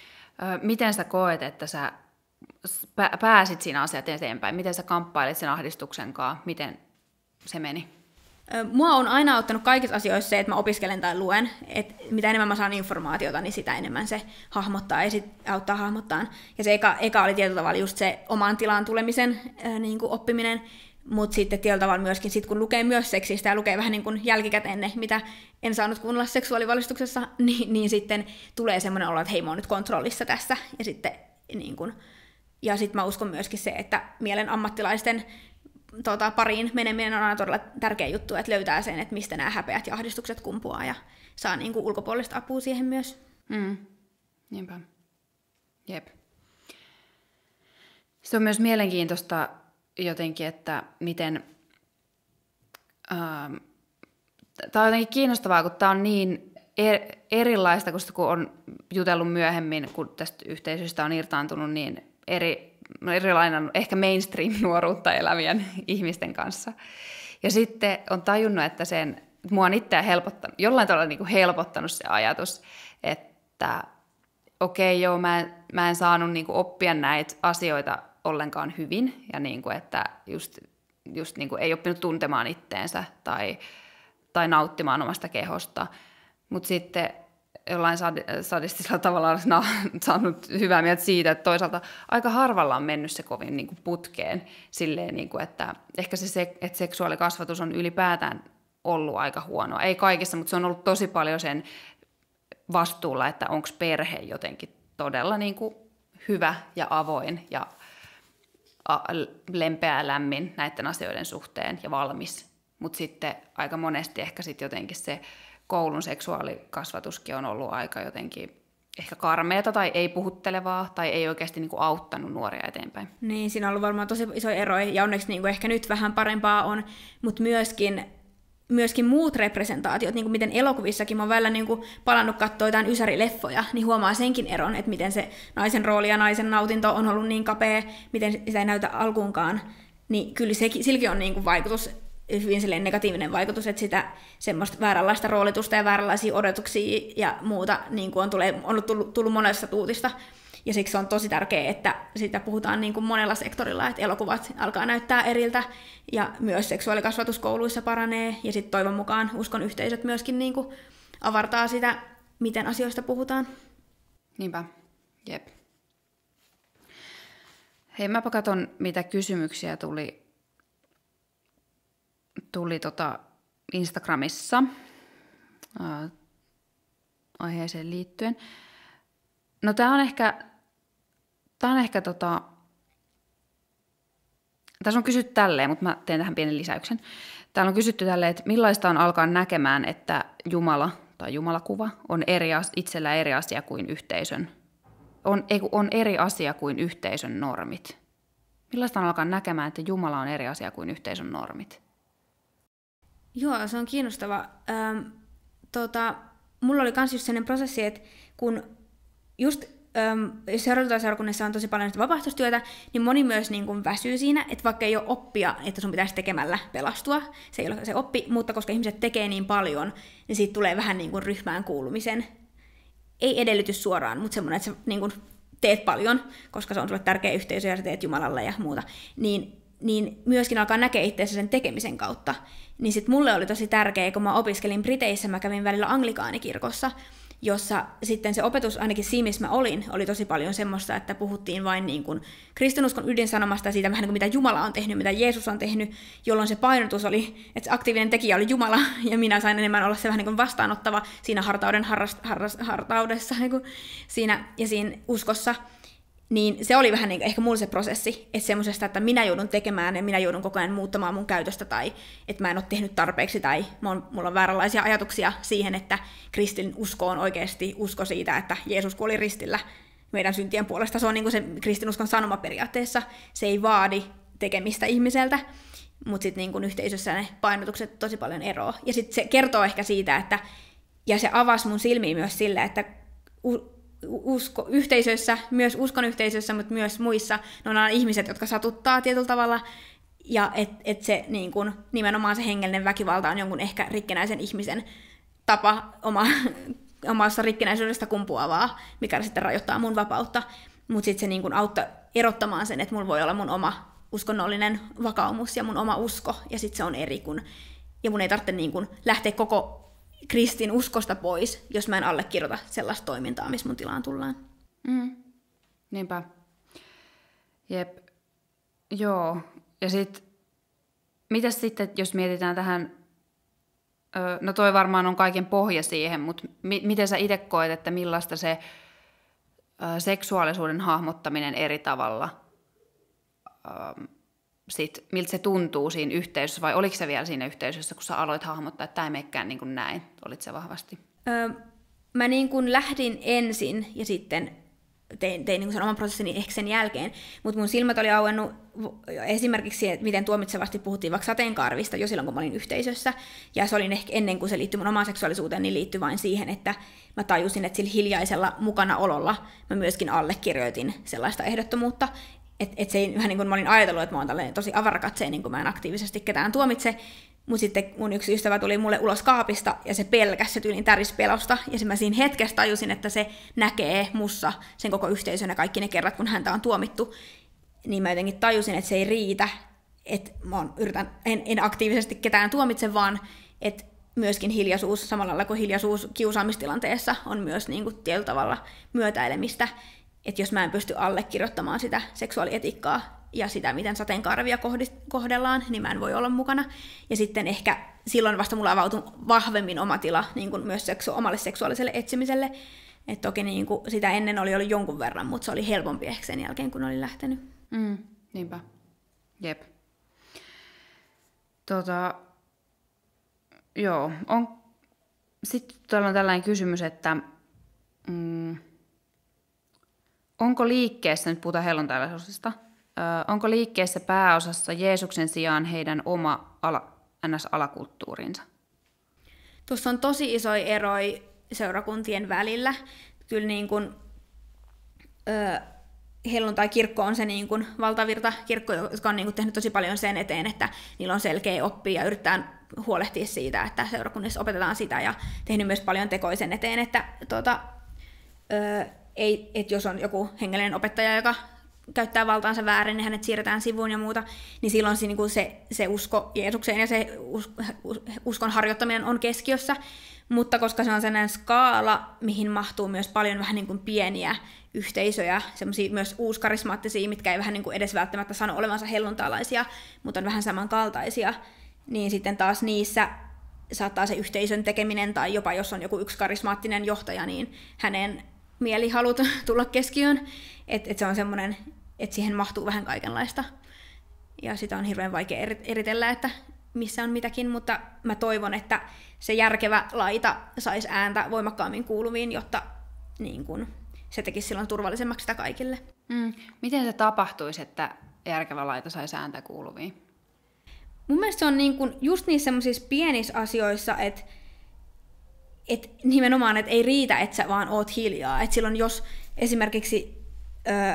Ö, miten sä koet, että sä pääsit siinä asiat eteenpäin? Miten sä kamppailit sen ahdistuksen kanssa? Miten se meni? Mua on aina ottanut kaikissa asioissa se, että mä opiskelen tai luen, että mitä enemmän mä saan informaatiota, niin sitä enemmän se hahmottaa ja sit auttaa hahmottaan. Ja se eka, eka oli tietyllä tavalla just se omaan tilaan tulemisen ää, niin kuin oppiminen, mutta sitten tietyllä tavalla myöskin sit, kun lukee myös seksistä ja lukee vähän niin kuin jälkikäteen ne, mitä en saanut kuunnella seksuaalivalistuksessa, niin, niin sitten tulee semmoinen olo, että hei, mä oon nyt kontrollissa tässä. Ja sitten niin kuin, ja sit mä uskon myöskin se, että mielen ammattilaisten Tota, pariin meneminen on aina todella tärkeä juttu, että löytää sen, että mistä nämä häpeät ja ahdistukset kumpuaa ja saa niin kuin ulkopuolista apua siihen myös. Mm. Niinpä. Jep. Se on myös mielenkiintoista jotenkin, että miten... Ähm, tämä on jotenkin kiinnostavaa, kun tämä on niin er, erilaista, kun on jutellut myöhemmin, kun tästä yhteisöstä on irtaantunut niin eri... erilainen ehkä mainstream-nuoruutta elävien ihmisten kanssa. Ja sitten on tajunnut, että sen, mua on itseä helpottanut, jollain tavalla niin kuin helpottanut se ajatus, että okei, okay, joo, mä en, mä en saanut niin kuin oppia näitä asioita ollenkaan hyvin, ja niin kuin, että just just niin kuin ei oppinut tuntemaan itteensä tai, tai nauttimaan omasta kehosta. Mutta sitten jollain sadistisella tavalla olisi saanut hyvää mieltä siitä, että toisaalta aika harvalla on mennyt se kovin niin kuin putkeen silleen, niin kuin, että ehkä se, että seksuaalikasvatus on ylipäätään ollut aika huonoa. Ei kaikissa, mutta se on ollut tosi paljon sen vastuulla, että onko perhe jotenkin todella niin kuin hyvä ja avoin ja lempeä ja lämmin näiden asioiden suhteen ja valmis. Mutta sitten aika monesti ehkä sitten jotenkin se koulun seksuaalikasvatuskin on ollut aika jotenkin ehkä karmeata tai ei puhuttelevaa tai ei oikeasti niin kuin auttanut nuoria eteenpäin. Niin, siinä on ollut varmaan tosi iso ero ja onneksi niin kuin ehkä nyt vähän parempaa on, mutta myöskin, myöskin muut representaatiot, niin kuin miten elokuvissakin mä oon välillä niin kuin palannut katsoa jotain ysärileffoja, niin huomaa senkin eron, että miten se naisen rooli ja naisen nautinto on ollut niin kapea, miten sitä ei näytä alkuunkaan, niin kyllä se, silläkin on niin kuin vaikutus, hyvin negatiivinen vaikutus, että sitä semmoista vääränlaista roolitusta ja vääränlaisia odotuksia ja muuta niin kuin on, tulee, on tullut, tullut monesta tuutista. Ja siksi on tosi tärkeää, että sitä puhutaan niin kuin monella sektorilla, että elokuvat alkaa näyttää eriltä ja myös seksuaalikasvatuskouluissa paranee ja sitten toivon mukaan uskon yhteisöt myöskin niin kuin avartaa sitä, miten asioista puhutaan. Niinpä, jep. Hei, mäpä katson, mitä kysymyksiä tuli tuli tota Instagramissa ää, aiheeseen liittyen. No tää on ehkä, tää on ehkä tota, tässä on kysytty tälleen, mutta mä teen tähän pienen lisäyksen. Täällä on kysytty tälleen, että millaista on alkaa näkemään, että Jumala tai Jumalakuva on eri, itsellä eri asia kuin yhteisön, on, ei, on eri asia kuin yhteisön normit. Millaista on alkaa näkemään, että Jumala on eri asia kuin yhteisön normit? Joo, se on kiinnostava. Ähm, tota, mulla oli myös just sellainen prosessi, että kun just ähm, seurakuntaseurakunnassa on tosi paljon vapaaehtoistyötä, niin moni myös niin kuin väsyy siinä, että vaikka ei ole oppia, että sun pitäisi tekemällä pelastua, se ei ole se oppi, mutta koska ihmiset tekee niin paljon, niin siitä tulee vähän niin kuin ryhmään kuulumisen. Ei edellytys suoraan, mutta semmoinen, että sä niin kuin teet paljon, koska se on sulle tärkeä yhteisö ja sä teet Jumalalle ja muuta, niin niin myöskin alkaa näkeä itseänsä sen tekemisen kautta. Niin sit mulle oli tosi tärkeää, kun mä opiskelin Briteissä, mä kävin välillä anglikaanikirkossa, jossa sitten se opetus, ainakin siinä missä mä olin, oli tosi paljon semmoista, että puhuttiin vain niin kuin kristinuskon ydinsanomasta ja siitä vähän niin kuin mitä Jumala on tehnyt, mitä Jeesus on tehnyt, jolloin se painotus oli, että se aktiivinen tekijä oli Jumala, ja minä sain enemmän olla se vähän niin kuin vastaanottava siinä hartauden harrast, harrast, hartaudessa niin kuin siinä, ja siinä uskossa. Niin se oli vähän niin kuin ehkä mulla se prosessi, että semmoisesta, että minä joudun tekemään ja minä joudun koko ajan muuttamaan mun käytöstä tai että mä en ole tehnyt tarpeeksi tai mulla on vääränlaisia ajatuksia siihen, että kristin usko on oikeasti usko siitä, että Jeesus kuoli ristillä meidän syntien puolesta. Se on niin kuin se kristinuskon sanoma periaatteessa. Se ei vaadi tekemistä ihmiseltä, mutta sitten niin kuin yhteisössä ne painotukset tosi paljon eroa. Ja sitten se kertoo ehkä siitä, että ja se avasi mun silmiä myös sille, että usko yhteisöissä, myös uskon yhteisössä, mutta myös muissa, ne on aina ihmiset, jotka satuttaa tietyllä tavalla, ja että et se niin kun, nimenomaan se hengellinen väkivalta on jonkun ehkä rikkinäisen ihmisen tapa oma, omassa rikkinäisyydestä kumpuavaa, mikä sitten rajoittaa mun vapautta, mutta sitten se niin kun auttaa erottamaan sen, että mulla voi olla mun oma uskonnollinen vakaumus ja mun oma usko, ja sitten se on eri, kun, ja mun ei tarvitse niin kun lähteä koko kristin uskosta pois, jos mä en allekirjoita sellaista toimintaa, missä mun tilaan tullaan. Mm. Niinpä. Jep. Joo. Ja sit, mitäs sitten, jos mietitään tähän, no toi varmaan on kaiken pohja siihen, mutta mi- miten sä itse koet, että millaista se seksuaalisuuden hahmottaminen eri tavalla, sit, miltä se tuntuu siinä yhteisössä, vai oliko se vielä siinä yhteisössä, kun sä aloit hahmottaa, että tämä ei menekään niin kuin näin? Olit se vahvasti? Öö, mä niin kuin lähdin ensin ja sitten tein, tein niin kuin sen oman prosessini ehkä sen jälkeen, mutta mun silmät oli auennut esimerkiksi, että miten tuomitsevasti puhuttiin vaikka sateenkaarvista jo silloin, kun mä olin yhteisössä, ja se oli ehkä ennen kuin se liittyi mun omaan seksuaalisuuteen, niin liittyi vain siihen, että mä tajusin, että sillä hiljaisella mukanaololla mä myöskin allekirjoitin sellaista ehdottomuutta, että et se ei vähän niin kuin mä olin ajatellut, että mä oon tosi avarakatseinen, niin kuin mä en aktiivisesti ketään tuomitse, mutta sitten mun yksi ystävä tuli mulle ulos kaapista ja se pelkäs, se tyylin täris pelosta. Ja se mä siinä hetkessä tajusin, että se näkee mussa sen koko yhteisön ja kaikki ne kerrat, kun häntä on tuomittu. Niin mä jotenkin tajusin, että se ei riitä, että mä oon, yritän, en, en aktiivisesti ketään tuomitse, vaan että myöskin hiljaisuus, samalla lailla kuin hiljaisuus kiusaamistilanteessa on myös niin kuin tietyllä tavalla myötäilemistä, että jos mä en pysty allekirjoittamaan sitä seksuaalietiikkaa ja sitä, miten sateenkaarvia kohdellaan, niin mä en voi olla mukana. Ja sitten ehkä silloin vasta mulla avautui vahvemmin oma tila niin kuin myös seksu- omalle seksuaaliselle etsimiselle. Et toki niin kuin sitä ennen oli ollut jonkun verran, mutta se oli helpompi ehkä sen jälkeen, kun olin lähtenyt. Mm, niinpä. Jep. Tota, joo. On... Sitten täällä on tällainen kysymys, että mm, onko liikkeessä, nyt puhutaan helluntailaisuudesta, onko liikkeessä pääosassa Jeesuksen sijaan heidän oma ala, N S-alakulttuurinsa? Tuossa on tosi isoja eroja seurakuntien välillä. Kyllä niin kuin, ö, helluntai-kirkko on se niin kuin valtavirta kirkko, joka on niin kuin tehnyt tosi paljon sen eteen, että niillä on selkeä oppi ja yrittää huolehtia siitä, että seurakunnissa opetetaan sitä ja tehnyt myös paljon tekoja sen eteen, että tuota, ö, ei, et jos on joku hengellinen opettaja, joka käyttää valtaansa väärin, niin hänet siirretään sivuun ja muuta, niin silloin se, niin kuin se, se usko Jeesukseen ja se us, us, uskon harjoittaminen on keskiössä, mutta koska se on sellainen skaala, mihin mahtuu myös paljon vähän niin kuin pieniä yhteisöjä, semmoisia myös uuskarismaattisia, mitkä ei vähän niin kuin edes välttämättä sano olevansa helluntaalaisia, mutta on vähän samankaltaisia, niin sitten taas niissä saattaa se yhteisön tekeminen, tai jopa jos on joku yksi karismaattinen johtaja, niin hänen mielihalut tulla keskiöön, että et se on semmoinen, että siihen mahtuu vähän kaikenlaista. Ja sitä on hirveän vaikea eritellä, että missä on mitäkin, mutta mä toivon, että se järkevä laita saisi ääntä voimakkaammin kuuluviin, jotta niin kun, se tekisi silloin turvallisemmaksi sitä kaikille. Mm. Miten se tapahtuisi, että järkevä laita saisi ääntä kuuluviin? Mun mielestä se on niin kun just niissä semmoisissa pienissä asioissa, että et nimenomaan, että ei riitä, että sä vaan oot hiljaa. Et silloin jos esimerkiksi ö,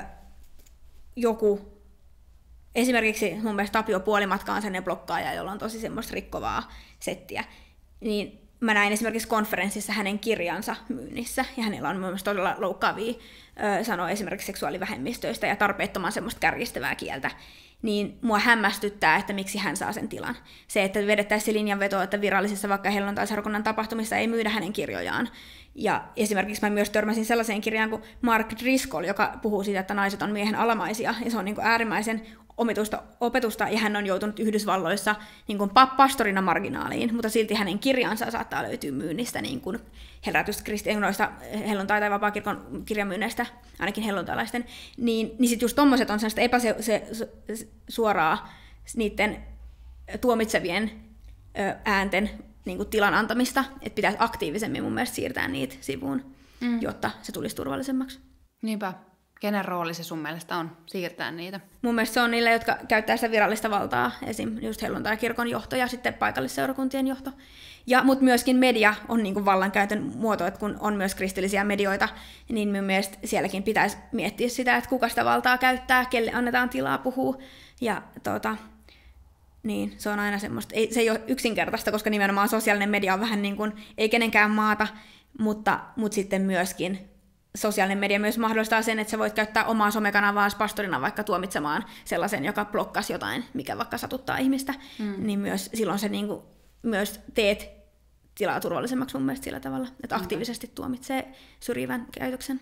joku, esimerkiksi mun mielestä Tapio Puolimatka on sellainen blokkaaja, jolla on tosi semmoista rikkovaa settiä, niin mä näin esimerkiksi konferenssissa hänen kirjansa myynnissä, ja hänellä on mun mielestä todella loukkaavia ö, sanoa esimerkiksi seksuaalivähemmistöistä ja tarpeettoman semmoista kärjistävää kieltä, niin mua hämmästyttää, että miksi hän saa sen tilan. Se, että vedettäisiin se linjanveto, että virallisissa vaikka helluntai-seurakunnan tapahtumissa ei myydä hänen kirjojaan. Ja esimerkiksi mä myös törmäsin sellaiseen kirjaan kuin Mark Driscoll, joka puhuu siitä, että naiset on miehen alamaisia, ja se on niin kuin äärimmäisen omituista opetusta, ja hän on joutunut Yhdysvalloissa niin kuin pastorina marginaaliin, mutta silti hänen kirjansa saattaa löytyä myynnistä niin kuin herätyskristianoista, helluntai- tai vapaakirkon kirjamyynneistä, ainakin helluntailaisten, niin, niin sitten just tommoset on sellaista epäsuoraa niiden tuomitsevien äänten niin kuin tilan antamista, että pitäisi aktiivisemmin mun mielestä siirtää niitä sivuun, mm. jotta se tulisi turvallisemmaksi. Niinpä. Kenen rooli se sun mielestä on siirtää niitä? Mun mielestä se on niille, jotka käyttää sitä virallista valtaa, esim. Just helluntai-kirkon johto ja sitten paikallisseurakuntien johto. Ja, mutta myöskin media on niin kuin vallankäytön muoto, että kun on myös kristillisiä medioita, niin mun mielestä sielläkin pitäisi miettiä sitä, että kuka sitä valtaa käyttää, kelle annetaan tilaa puhua. Ja tota, niin, se on aina semmoista, ei, se ei ole yksinkertaista, koska nimenomaan sosiaalinen media on vähän niin kuin, ei kenenkään maata, mutta, mutta sitten myöskin sosiaalinen media myös mahdollistaa sen, että sä voit käyttää omaa somekanavaa pastorina vaikka tuomitsemaan sellaisen, joka blokkasi jotain, mikä vaikka satuttaa ihmistä, mm. niin myös silloin sä niin kuin, myös teet tilaa turvallisemmaksi mun mielestä sillä tavalla, että aktiivisesti tuomitsee syrjivän käytöksen.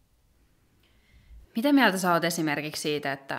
Mitä mieltä sä oot esimerkiksi siitä, että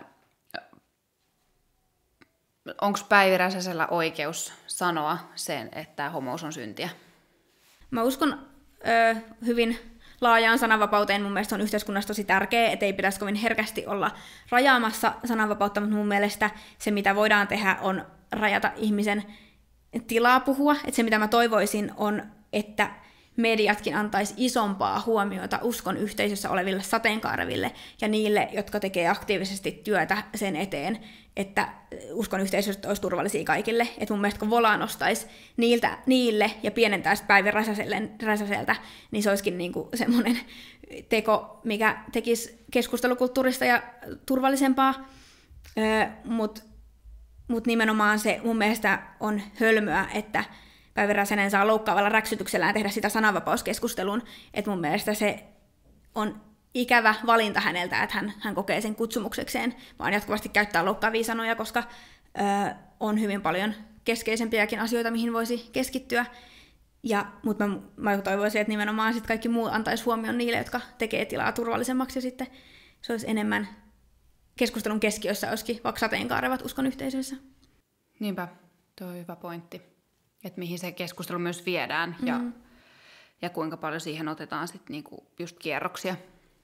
onko Päivi Räsäsellä oikeus sanoa sen, että homous on syntiä? Mä uskon ö, hyvin laajaan sananvapauteen. Mun mielestä on yhteiskunnassa tosi tärkeää, että ei pitäisi kovin herkästi olla rajaamassa sananvapautta, mutta mun mielestä se, mitä voidaan tehdä, on rajata ihmisen tilaa puhua. Että se, mitä mä toivoisin, on, että mediatkin antaisi isompaa huomiota uskon yhteisössä oleville sateenkaareville ja niille, jotka tekee aktiivisesti työtä sen eteen, että uskon yhteisöt olisi turvallisia kaikille. Et mun mielestä kun Vola nostaisi niiltä, niille ja pienentäisi Päivi Räsäseltä, niin se olisikin niinku semmoinen teko, mikä tekisi keskustelukulttuurista ja turvallisempaa. Öö, Mutta mut nimenomaan se mun mielestä on hölmöä, että Päivi Räsänen saa loukkaavalla räksytyksellään tehdä sitä sananvapauskeskustelun. Et mun mielestä se on ikävä valinta häneltä, että hän, hän kokee sen kutsumuksekseen, vaan jatkuvasti käyttää loukkaavia sanoja, koska ö, on hyvin paljon keskeisempiäkin asioita, mihin voisi keskittyä. Ja, mutta mä, mä toivoisin, että nimenomaan sit kaikki muu antaisi huomioon niille, jotka tekee tilaa turvallisemmaksi, ja sitten se olisi enemmän keskustelun keskiössä, olisikin vaikka sateenkaarevat uskon yhteisöissä. Niinpä, tuo on hyvä pointti, että mihin se keskustelu myös viedään, mm-hmm. ja, ja kuinka paljon siihen otetaan sitten niinku just kierroksia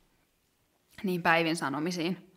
niin päivin sanomisiin.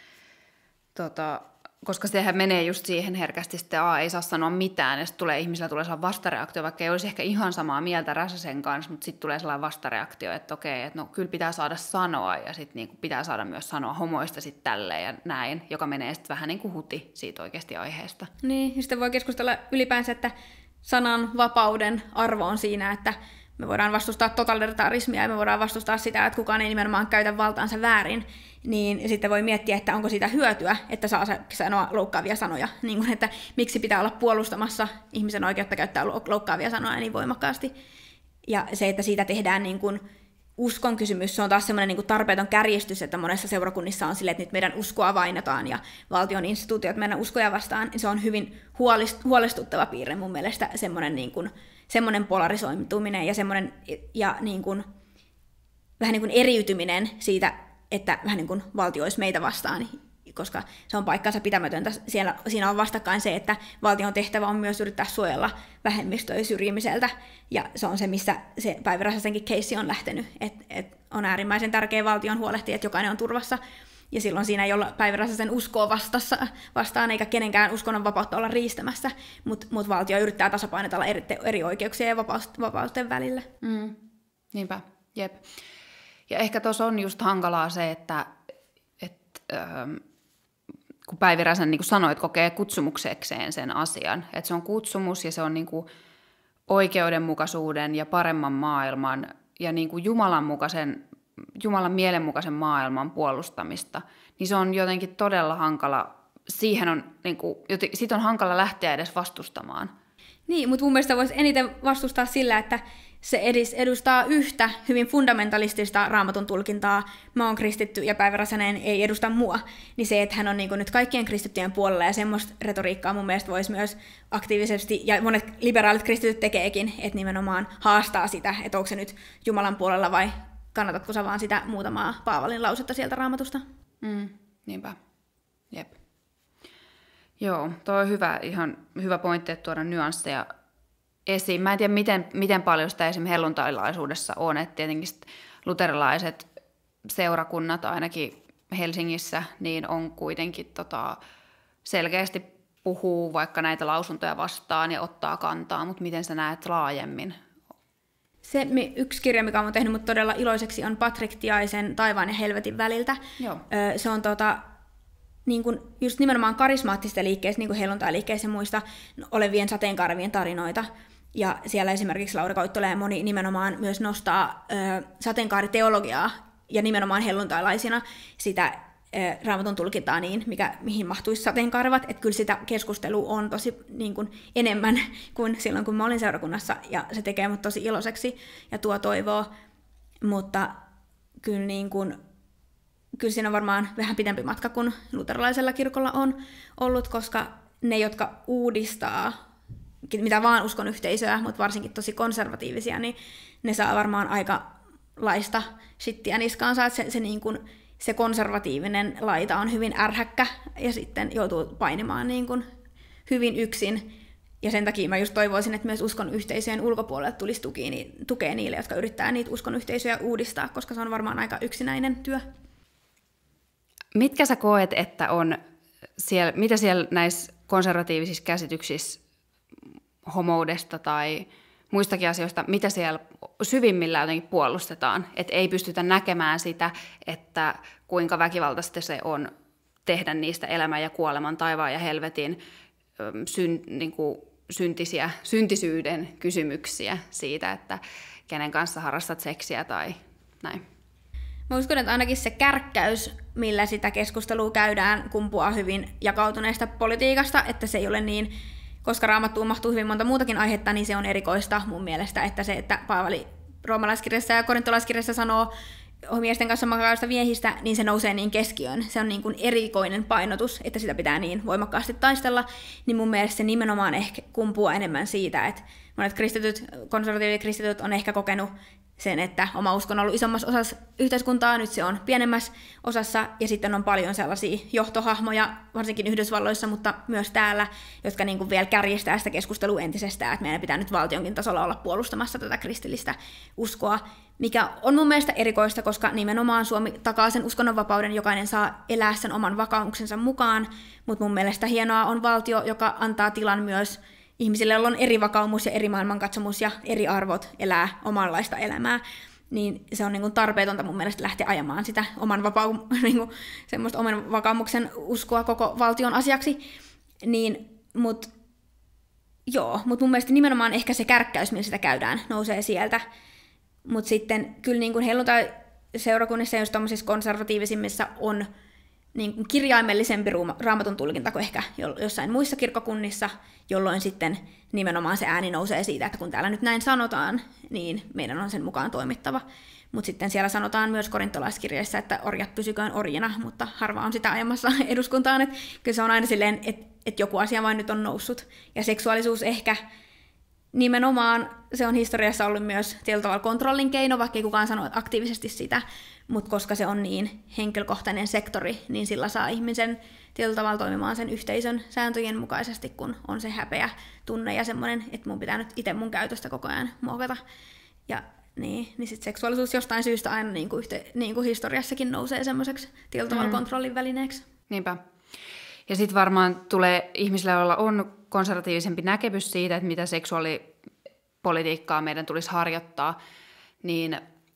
Tota, koska sehän menee just siihen herkästi, että a, ei saa sanoa mitään, ja sitten tulee, ihmisillä tulee sellainen vastareaktio, vaikka ei olisi ehkä ihan samaa mieltä Räsäsen kanssa, mutta sitten tulee sellainen vastareaktio, että okei, että no kyllä pitää saada sanoa, ja sitten niinku pitää saada myös sanoa homoista sitten tälleen ja näin, joka menee sitten vähän niin kuin huti siitä oikeasti aiheesta. Niin, ja sitten voi keskustella ylipäänsä, että sanan vapauden arvo on siinä, että me voidaan vastustaa totalitarismia ja me voidaan vastustaa sitä, että kukaan ei nimenomaan käytä valtaansa väärin, niin sitten voi miettiä, että onko siitä hyötyä, että saa sanoa loukkaavia sanoja. Niin kuin, että miksi pitää olla puolustamassa ihmisen oikeutta käyttää loukkaavia sanoja niin voimakkaasti. Ja se, että siitä tehdään niin kuin uskon kysymys, se on taas semmoinen niin kuin tarpeeton kärjistys, että monessa seurakunnissa on silleen, että nyt meidän uskoa vainotaan ja valtion instituutiot meidän uskoja vastaan. Se on hyvin huolestuttava piirre mun mielestä, semmoinen niin kuin semmoinen polarisoituminen ja semmoinen ja niin kuin, vähän niin kuin eriytyminen siitä, että vähän niin kuin valtio olisi meitä vastaan, koska se on paikkansa pitämätöntä. Siellä, siinä on vastakkain se, että valtion tehtävä on myös yrittää suojella vähemmistöjä syrjimiseltä, ja se on se, missä se Päivi Räsäsenkin keissi on lähtenyt, että et on äärimmäisen tärkeä valtion huolehtia, että jokainen on turvassa, ja silloin siinä ei olla Päivi Räsäsen uskoa vastassa, vastaan, eikä kenenkään uskonnon vapautta olla riistämässä, mutta mut valtio yrittää tasapainotella eri, eri oikeuksia ja vapausten välillä. Mm. Niinpä, jep. Ja ehkä tuossa on just hankalaa se, että et, ähm, kun Päivi Räsänen, niin kuin sanoit, kokee kutsumuksekseen sen asian, että se on kutsumus ja se on niin kuin oikeudenmukaisuuden ja paremman maailman ja niin kuin Jumalan mukaisen Jumalan mielenmukaisen maailman puolustamista, niin se on jotenkin todella hankala, siihen on, niin kuin, siitä on hankala lähteä edes vastustamaan. Niin, mutta mun mielestä voisi eniten vastustaa sillä, että se edustaa yhtä hyvin fundamentalistista Raamatun tulkintaa, mä oon kristitty ja Päivi Räsänen ei edusta mua, niin se, että hän on niin kuin nyt kaikkien kristittyjen puolella ja semmoista retoriikkaa mun mielestä voisi myös aktiivisesti, ja monet liberaalit kristityt tekeekin, että nimenomaan haastaa sitä, että onko se nyt Jumalan puolella vai kannatatko sä vaan sitä muutamaa Paavalin lausetta sieltä Raamatusta? Mm, niinpä. Jep. Joo, tuo on hyvä, ihan hyvä pointti, että tuoda nyansseja esiin. Mä en tiedä, miten, miten paljon sitä esimerkiksi helluntailaisuudessa on, että tietenkin luterilaiset seurakunnat ainakin Helsingissä, niin on kuitenkin tota, selkeästi puhuu vaikka näitä lausuntoja vastaan ja ottaa kantaa, mutta miten sä näet laajemmin? Se yksi kirja, mikä on tehnyt mut todella iloiseksi, on Patrik Tiaisen Taivaan ja helvetin väliltä. Joo. Se on tota, niin kun just nimenomaan karismaattisista liikkeistä, niin kuin helluntai-liikkeissä ja muista olevien sateenkaarevien tarinoita. Ja siellä esimerkiksi Laura Koittola ja moni nimenomaan myös nostaa ö, sateenkaariteologiaa ja nimenomaan helluntailaisina sitä ö, Raamatun tulkintaa niin, mikä, mihin mahtuisi sateenkaarevat. Että kyllä sitä keskustelua on tosi niin kun, enemmän kuin silloin, kun mä olin seurakunnassa, ja se tekee mut tosi iloiseksi ja tuo toivoa. Mutta kyllä, niin kun, kyllä siinä on varmaan vähän pidempi matka kuin luterilaisella kirkolla on ollut, koska ne, jotka uudistaa mitä vaan uskon yhteisöä, mutta varsinkin tosi konservatiivisia, niin ne saa varmaan aikalaista shittiä niskaansa, että se, se, niin kuin, se konservatiivinen laita on hyvin ärhäkkä ja sitten joutuu painimaan niin kuin hyvin yksin. Ja sen takia mä just toivoisin, että myös uskon yhteisöjen ulkopuolelle tulisi tuki, niin, tukea niille, jotka yrittää niitä uskon yhteisöjä uudistaa, koska se on varmaan aika yksinäinen työ. Mitkä sä koet, että on siellä, mitä siellä näissä konservatiivisissa käsityksissä homoudesta tai muistakin asioista, mitä siellä syvimmillä jotenkin puolustetaan, että ei pystytä näkemään sitä, että kuinka väkivaltaista se on tehdä niistä elämän ja kuoleman, taivaan ja helvetin syn, niin kuin syntisiä, syntisyyden kysymyksiä siitä, että kenen kanssa harrastat seksiä tai näin. Mä uskon, että ainakin se kärkkäys, millä sitä keskustelua käydään, kumpuaa hyvin jakautuneesta politiikasta, että se ei ole niin, koska Raamattuun mahtuu hyvin monta muutakin aihetta, niin se on erikoista mun mielestä, että se, että Paavali roomalaiskirjassa ja korintolaiskirjassa sanoo miesten kanssa makaavista miehistä, niin se nousee niin keskiöön. Se on niin kuin erikoinen painotus, että sitä pitää niin voimakkaasti taistella. Niin mun mielestä se nimenomaan ehkä kumpuaa enemmän siitä, että monet kristityt, konservatiivit kristityt on ehkä kokenut sen, että oma usko on ollut isommassa osassa yhteiskuntaa, nyt se on pienemmässä osassa, ja sitten on paljon sellaisia johtohahmoja, varsinkin Yhdysvalloissa, mutta myös täällä, jotka niin kuin vielä kärjistää sitä keskustelua entisestään, että meidän pitää nyt valtionkin tasolla olla puolustamassa tätä kristillistä uskoa, mikä on mun mielestä erikoista, koska nimenomaan Suomi takaa sen uskonnonvapauden, jokainen saa elää sen oman vakaumuksensa mukaan, mutta mun mielestä hienoa on valtio, joka antaa tilan myös ihmisille, joilla on eri vakaumus ja eri maailmankatsomus ja eri arvot elää omanlaista elämää, niin se on niin kuin tarpeetonta mun mielestä lähteä ajamaan sitä oman, vapau- niin kuin semmoista oman vakaumuksen uskoa koko valtion asiaksi. Niin, mut, joo, mutta mun mielestä nimenomaan ehkä se kärkkäys, millä sitä käydään, nousee sieltä. Mutta sitten kyllä niin kuin helluntai-seurakunnissa ja just tommosissa konservatiivisimmissa on niin kuin kirjaimellisempi raamatun tulkinta kuin ehkä jossain muissa kirkkokunnissa, jolloin sitten nimenomaan se ääni nousee siitä, että kun täällä nyt näin sanotaan, niin meidän on sen mukaan toimittava. Mutta sitten siellä sanotaan myös korintolaiskirjeessä, että orjat pysyköön orjina, mutta harva on sitä ajamassa eduskuntaan. Et kyllä se on aina silleen, että et joku asia vain nyt on noussut. Ja seksuaalisuus ehkä nimenomaan, se on historiassa ollut myös tietyllä tavalla kontrollin keino, vaikka ei kukaan sano aktiivisesti sitä, mutta koska se on niin henkilökohtainen sektori, niin sillä saa ihmisen tietyllä tavalla toimimaan sen yhteisön sääntöjen mukaisesti, kun on se häpeä tunne ja semmoinen, että mun pitää nyt itse mun käytöstä koko ajan muokata. Ja niin, niin sitten seksuaalisuus jostain syystä aina niin kuin, yhte, niin kuin historiassakin nousee semmoiseksi tietyllä tavalla mm. kontrollin välineeksi. Niinpä. Ja sitten varmaan tulee ihmisillä, joilla on konservatiivisempi näkemys siitä, että mitä seksuaalipolitiikkaa meidän tulisi harjoittaa, niin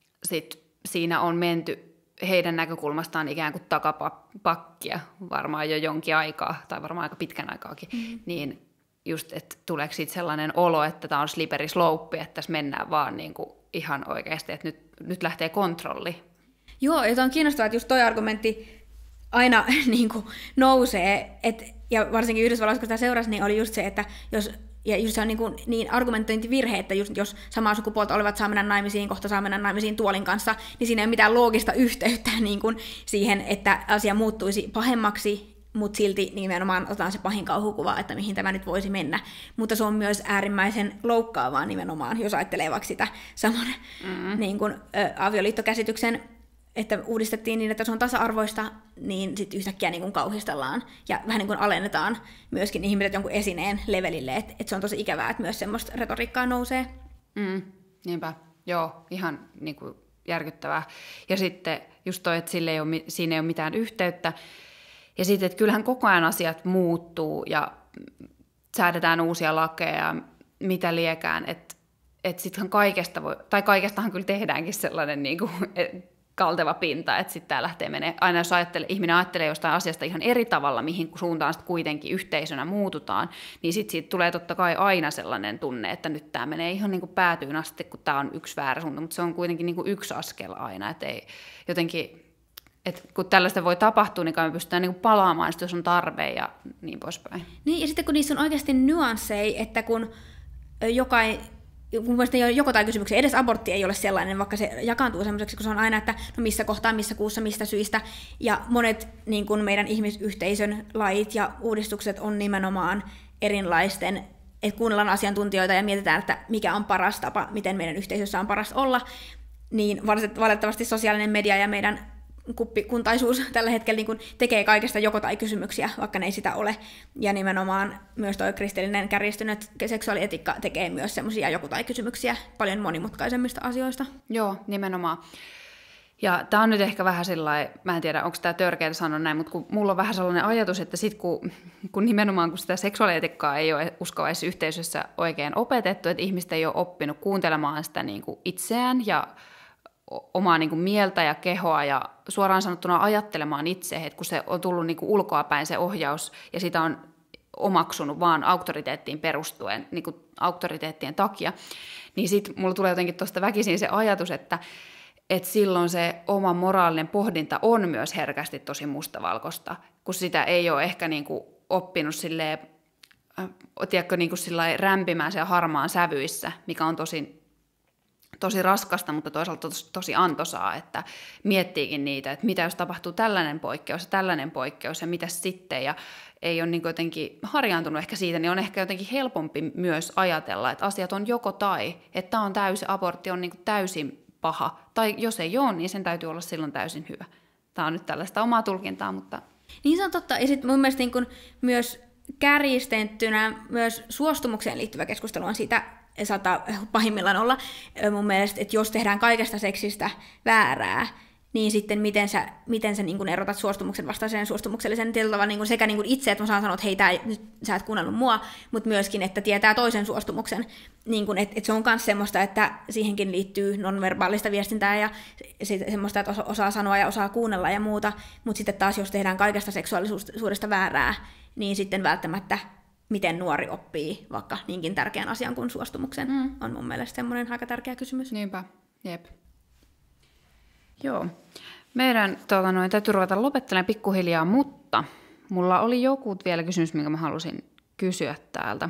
sit siinä on menty heidän näkökulmastaan ikään kuin takapakkia varmaan jo jonkin aikaa, tai varmaan aika pitkän aikaakin, mm-hmm. niin just, että tuleeko siitä sellainen olo, että tämä on slippery slope, että tässä mennään vaan niin kuin ihan oikeasti, että nyt, nyt lähtee kontrolli. Joo, ja on kiinnostavaa, että just toi argumentti aina niin kuin nousee, et, ja varsinkin Yhdysvalloissa, kun sitä seurasi, niin oli just se, että jos, ja just se on niin, kuin, niin argumentointivirhe, että just, jos samaa sukupuolta olivat saa mennä naimisiin, kohta saa mennä naimisiin tuolin kanssa, niin siinä ei ole mitään loogista yhteyttä niin kuin siihen, että asia muuttuisi pahemmaksi, mutta silti nimenomaan otetaan se pahin kauhukuva, että mihin tämä nyt voisi mennä. Mutta se on myös äärimmäisen loukkaavaa nimenomaan, jos ajattelee vaikka sitä saman mm-hmm. niin kuin, ä, avioliittokäsityksen, että uudistettiin niin, että se on tasa-arvoista, niin sitten yhtäkkiä niin kuin kauhistellaan ja vähän niin kuin alennetaan myöskin ihmiset jonkun esineen levelille, että et se on tosi ikävää, että myös semmoista retoriikkaa nousee. Mm, niinpä, joo, ihan niin kuin järkyttävää. Ja sitten just toi, että sille ei ole, siinä ei ole mitään yhteyttä. Ja sitten, että kyllähän koko ajan asiat muuttuu ja säädetään uusia lakeja, mitä liekään, että et sittenhän kaikesta voi, tai kaikestahan kyllä tehdäänkin sellainen niin kuin, kalteva pinta, että sitten tämä lähtee menee. Aina jos ajattelee, ihminen ajattelee jostain asiasta ihan eri tavalla, mihin suuntaan sitten kuitenkin yhteisönä muututaan, niin sitten siitä tulee totta kai aina sellainen tunne, että nyt tämä menee ihan niin kuin päätyyn asti, kun tämä on yksi väärä suunta, mutta se on kuitenkin niin kuin yksi askel aina, että ei jotenkin, että kun tällaista voi tapahtua, niin kai me pystytään niin kuin palaamaan, jos on tarve ja niin poispäin. Niin, ja sitten kun niissä on oikeasti nyansseja, että kun jokainen, mun mielestä ei ole joko tai kysymyksiä, edes abortti ei ole sellainen, vaikka se jakaantuu semmoiseksi, kun se on aina, että no missä kohtaa, missä kuussa, mistä syistä, ja monet niin kuin meidän ihmisyhteisön lait ja uudistukset on nimenomaan erilaisten, että kuunnellaan asiantuntijoita ja mietitään, että mikä on paras tapa, miten meidän yhteisössä on paras olla, niin valitettavasti sosiaalinen media ja meidän kuppikuntaisuus tällä hetkellä niin kuin tekee kaikesta joko tai kysymyksiä, vaikka ne ei sitä ole. Ja nimenomaan myös tuo kristillinen kärjistynyt seksuaalietiikka tekee myös semmoisia joko tai kysymyksiä paljon monimutkaisemmista asioista. Joo, nimenomaan. Ja tämä on nyt ehkä vähän sellainen, mä en tiedä, onko tämä törkeää sanoa näin, mutta kun mulla on vähän sellainen ajatus, että sit kun, kun nimenomaan kun sitä seksuaalietiikkaa ei ole uskovaisessa yhteisössä oikein opetettu, että ihmiset ei ole oppinut kuuntelemaan sitä niin kuin itseään ja omaa niin kuin mieltä ja kehoa ja suoraan sanottuna ajattelemaan itse, että kun se on tullut niin kuin ulkoapäin se ohjaus ja sitä on omaksunut vaan auktoriteettiin perustuen, niin kuin auktoriteettien takia, niin sitten mulla tulee jotenkin tuosta väkisin se ajatus, että, että silloin se oma moraalinen pohdinta on myös herkästi tosi mustavalkoista, kun sitä ei ole ehkä niin kuin oppinut silleen, tiedätkö, niin kuin rämpimään ja harmaan sävyissä, mikä on tosi tosi raskasta, mutta toisaalta tosi, tosi antoisaa, että miettiikin niitä, että mitä jos tapahtuu tällainen poikkeus ja tällainen poikkeus ja mitä sitten, ja ei ole niin jotenkin harjaantunut ehkä siitä, niin on ehkä jotenkin helpompi myös ajatella, että asiat on joko tai, että tämä on täysi, abortti on niin täysin paha, tai jos ei ole, niin sen täytyy olla silloin täysin hyvä. Tämä on nyt tällaista omaa tulkintaa, mutta... Niin se on totta, ja sitten mun mielestä niin kun myös kärjistettynä myös suostumukseen liittyvä keskustelu on sitä, saattaa pahimmillaan olla mun mielestä, että jos tehdään kaikesta seksistä väärää, niin sitten miten sä, miten sä niin kun erotat suostumuksen vastaisen suostumuksellisen tietyllä tavalla niin kun sekä niin kun itse, että mä saan sanoa, että hei, tää, nyt sä et kuunnellut mua, mutta myöskin, että tietää toisen suostumuksen. Niin kun, että, että se on myös semmoista, että siihenkin liittyy nonverbaalista viestintää ja se, semmoista, että osaa sanoa ja osaa kuunnella ja muuta, mutta sitten taas, jos tehdään kaikesta seksuaalisuudesta väärää, niin sitten välttämättä miten nuori oppii vaikka niinkin tärkeän asian kuin suostumuksen, mm. on mun mielestä semmoinen aika tärkeä kysymys. Niinpä, jep. Joo. Meidän tuota, noin, täytyy ruveta lopettelemaan pikkuhiljaa, mutta mulla oli joku vielä kysymys, minkä mä halusin kysyä täältä.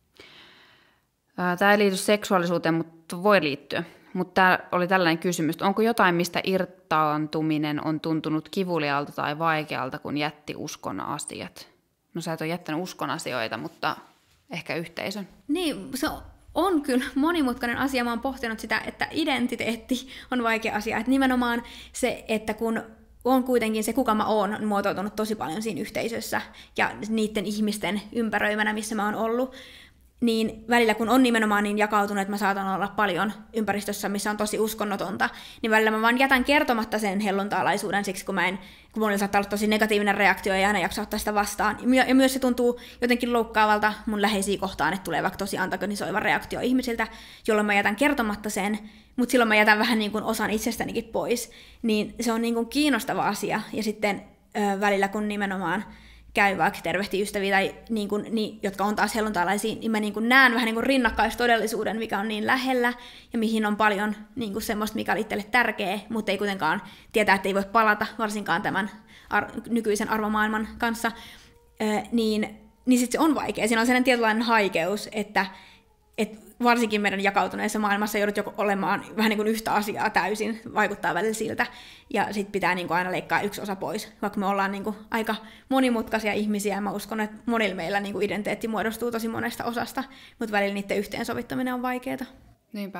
Tämä ei liity seksuaalisuuteen, mutta voi liittyä. Mutta tämä oli tällainen kysymys, onko jotain, mistä irtaantuminen on tuntunut kivulialta tai vaikealta, kun jätti uskon asiat? No sä et ole jättänyt uskon asioita, mutta ehkä yhteisön. Niin, se on kyllä monimutkainen asia. Mä oon pohtinut sitä, että identiteetti on vaikea asia. Että nimenomaan se, että kun on kuitenkin se, kuka mä oon, on muotoutunut tosi paljon siinä yhteisössä ja niiden ihmisten ympäröimänä, missä mä oon ollut, niin välillä kun on nimenomaan niin jakautunut, että mä saatan olla paljon ympäristössä, missä on tosi uskonnotonta, niin välillä mä vaan jätän kertomatta sen helluntaalaisuuden siksi, kun mä en, kun mulla saattaa olla tosi negatiivinen reaktio ja aina jaksa ottaa sitä vastaan. Ja myös se tuntuu jotenkin loukkaavalta mun läheisiä kohtaan, että tulee vaikka tosi antagonisoiva reaktio ihmisiltä, jolloin mä jätän kertomatta sen, mutta silloin mä jätän vähän niin kuin osan itsestänikin pois. Niin se on niin kuin kiinnostava asia. Ja sitten ö, välillä kun nimenomaan käy vaikka tervehtii ystäviä, tai niin kuin, niin, jotka on taas helluntaalaisia, niin mä niin kuin näen vähän niin kuin rinnakkaistodellisuuden, mikä on niin lähellä, ja mihin on paljon niin kuin semmoista, mikä on itselle tärkeä, mutta ei kuitenkaan tietää, että ei voi palata, varsinkaan tämän ar- nykyisen arvomaailman kanssa, öö, niin, niin sitten se on vaikea. Siinä on sellainen tietynlainen haikeus, että et varsinkin meidän jakautuneessa maailmassa joudut joko olemaan vähän niin kuin yhtä asiaa täysin, vaikuttaa välillä siltä, ja sitten pitää niin kuin aina leikkaa yksi osa pois, vaikka me ollaan niin kuin aika monimutkaisia ihmisiä, ja mä uskon, että monilla meillä niin kuin identiteetti muodostuu tosi monesta osasta, mutta välillä niiden yhteensovittaminen on vaikeaa. Niinpä.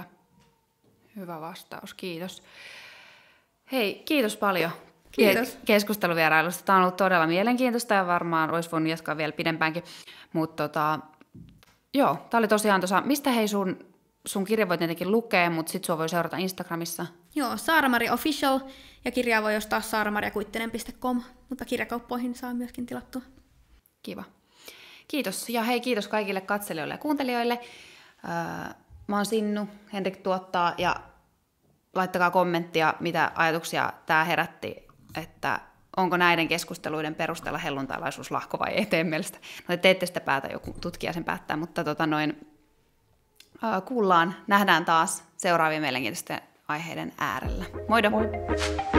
Hyvä vastaus, kiitos. Hei, kiitos paljon. Kiitos. Keskusteluvierailusta. Tämä on ollut todella mielenkiintoista, ja varmaan olisi voinut jatkaa vielä pidempäänkin, mutta tota... Joo, tämä oli tosiaan tuossa, mistä hei sun, sun kirja voi tietenkin lukea, mutta sit sua voi seurata Instagramissa. Joo, Saara-Maria Official, ja kirjaa voi ostaa saaramariakuittinen piste com, mutta kirjakauppoihin saa myöskin tilattua. Kiva. Kiitos, ja hei kiitos kaikille katselijoille ja kuuntelijoille. Öö, mä oon Sinnu, Henrik tuottaa, ja laittakaa kommenttia, mitä ajatuksia tää herätti, että onko näiden keskusteluiden perusteella helluntalaisuus lahko vai ei teidän mielestä? No te ette sitä päätä, joku tutkija sen päättää, mutta tota noin, ää, kuullaan, nähdään taas seuraavien mielenkiintoisten aiheiden äärellä. Moido! Moi.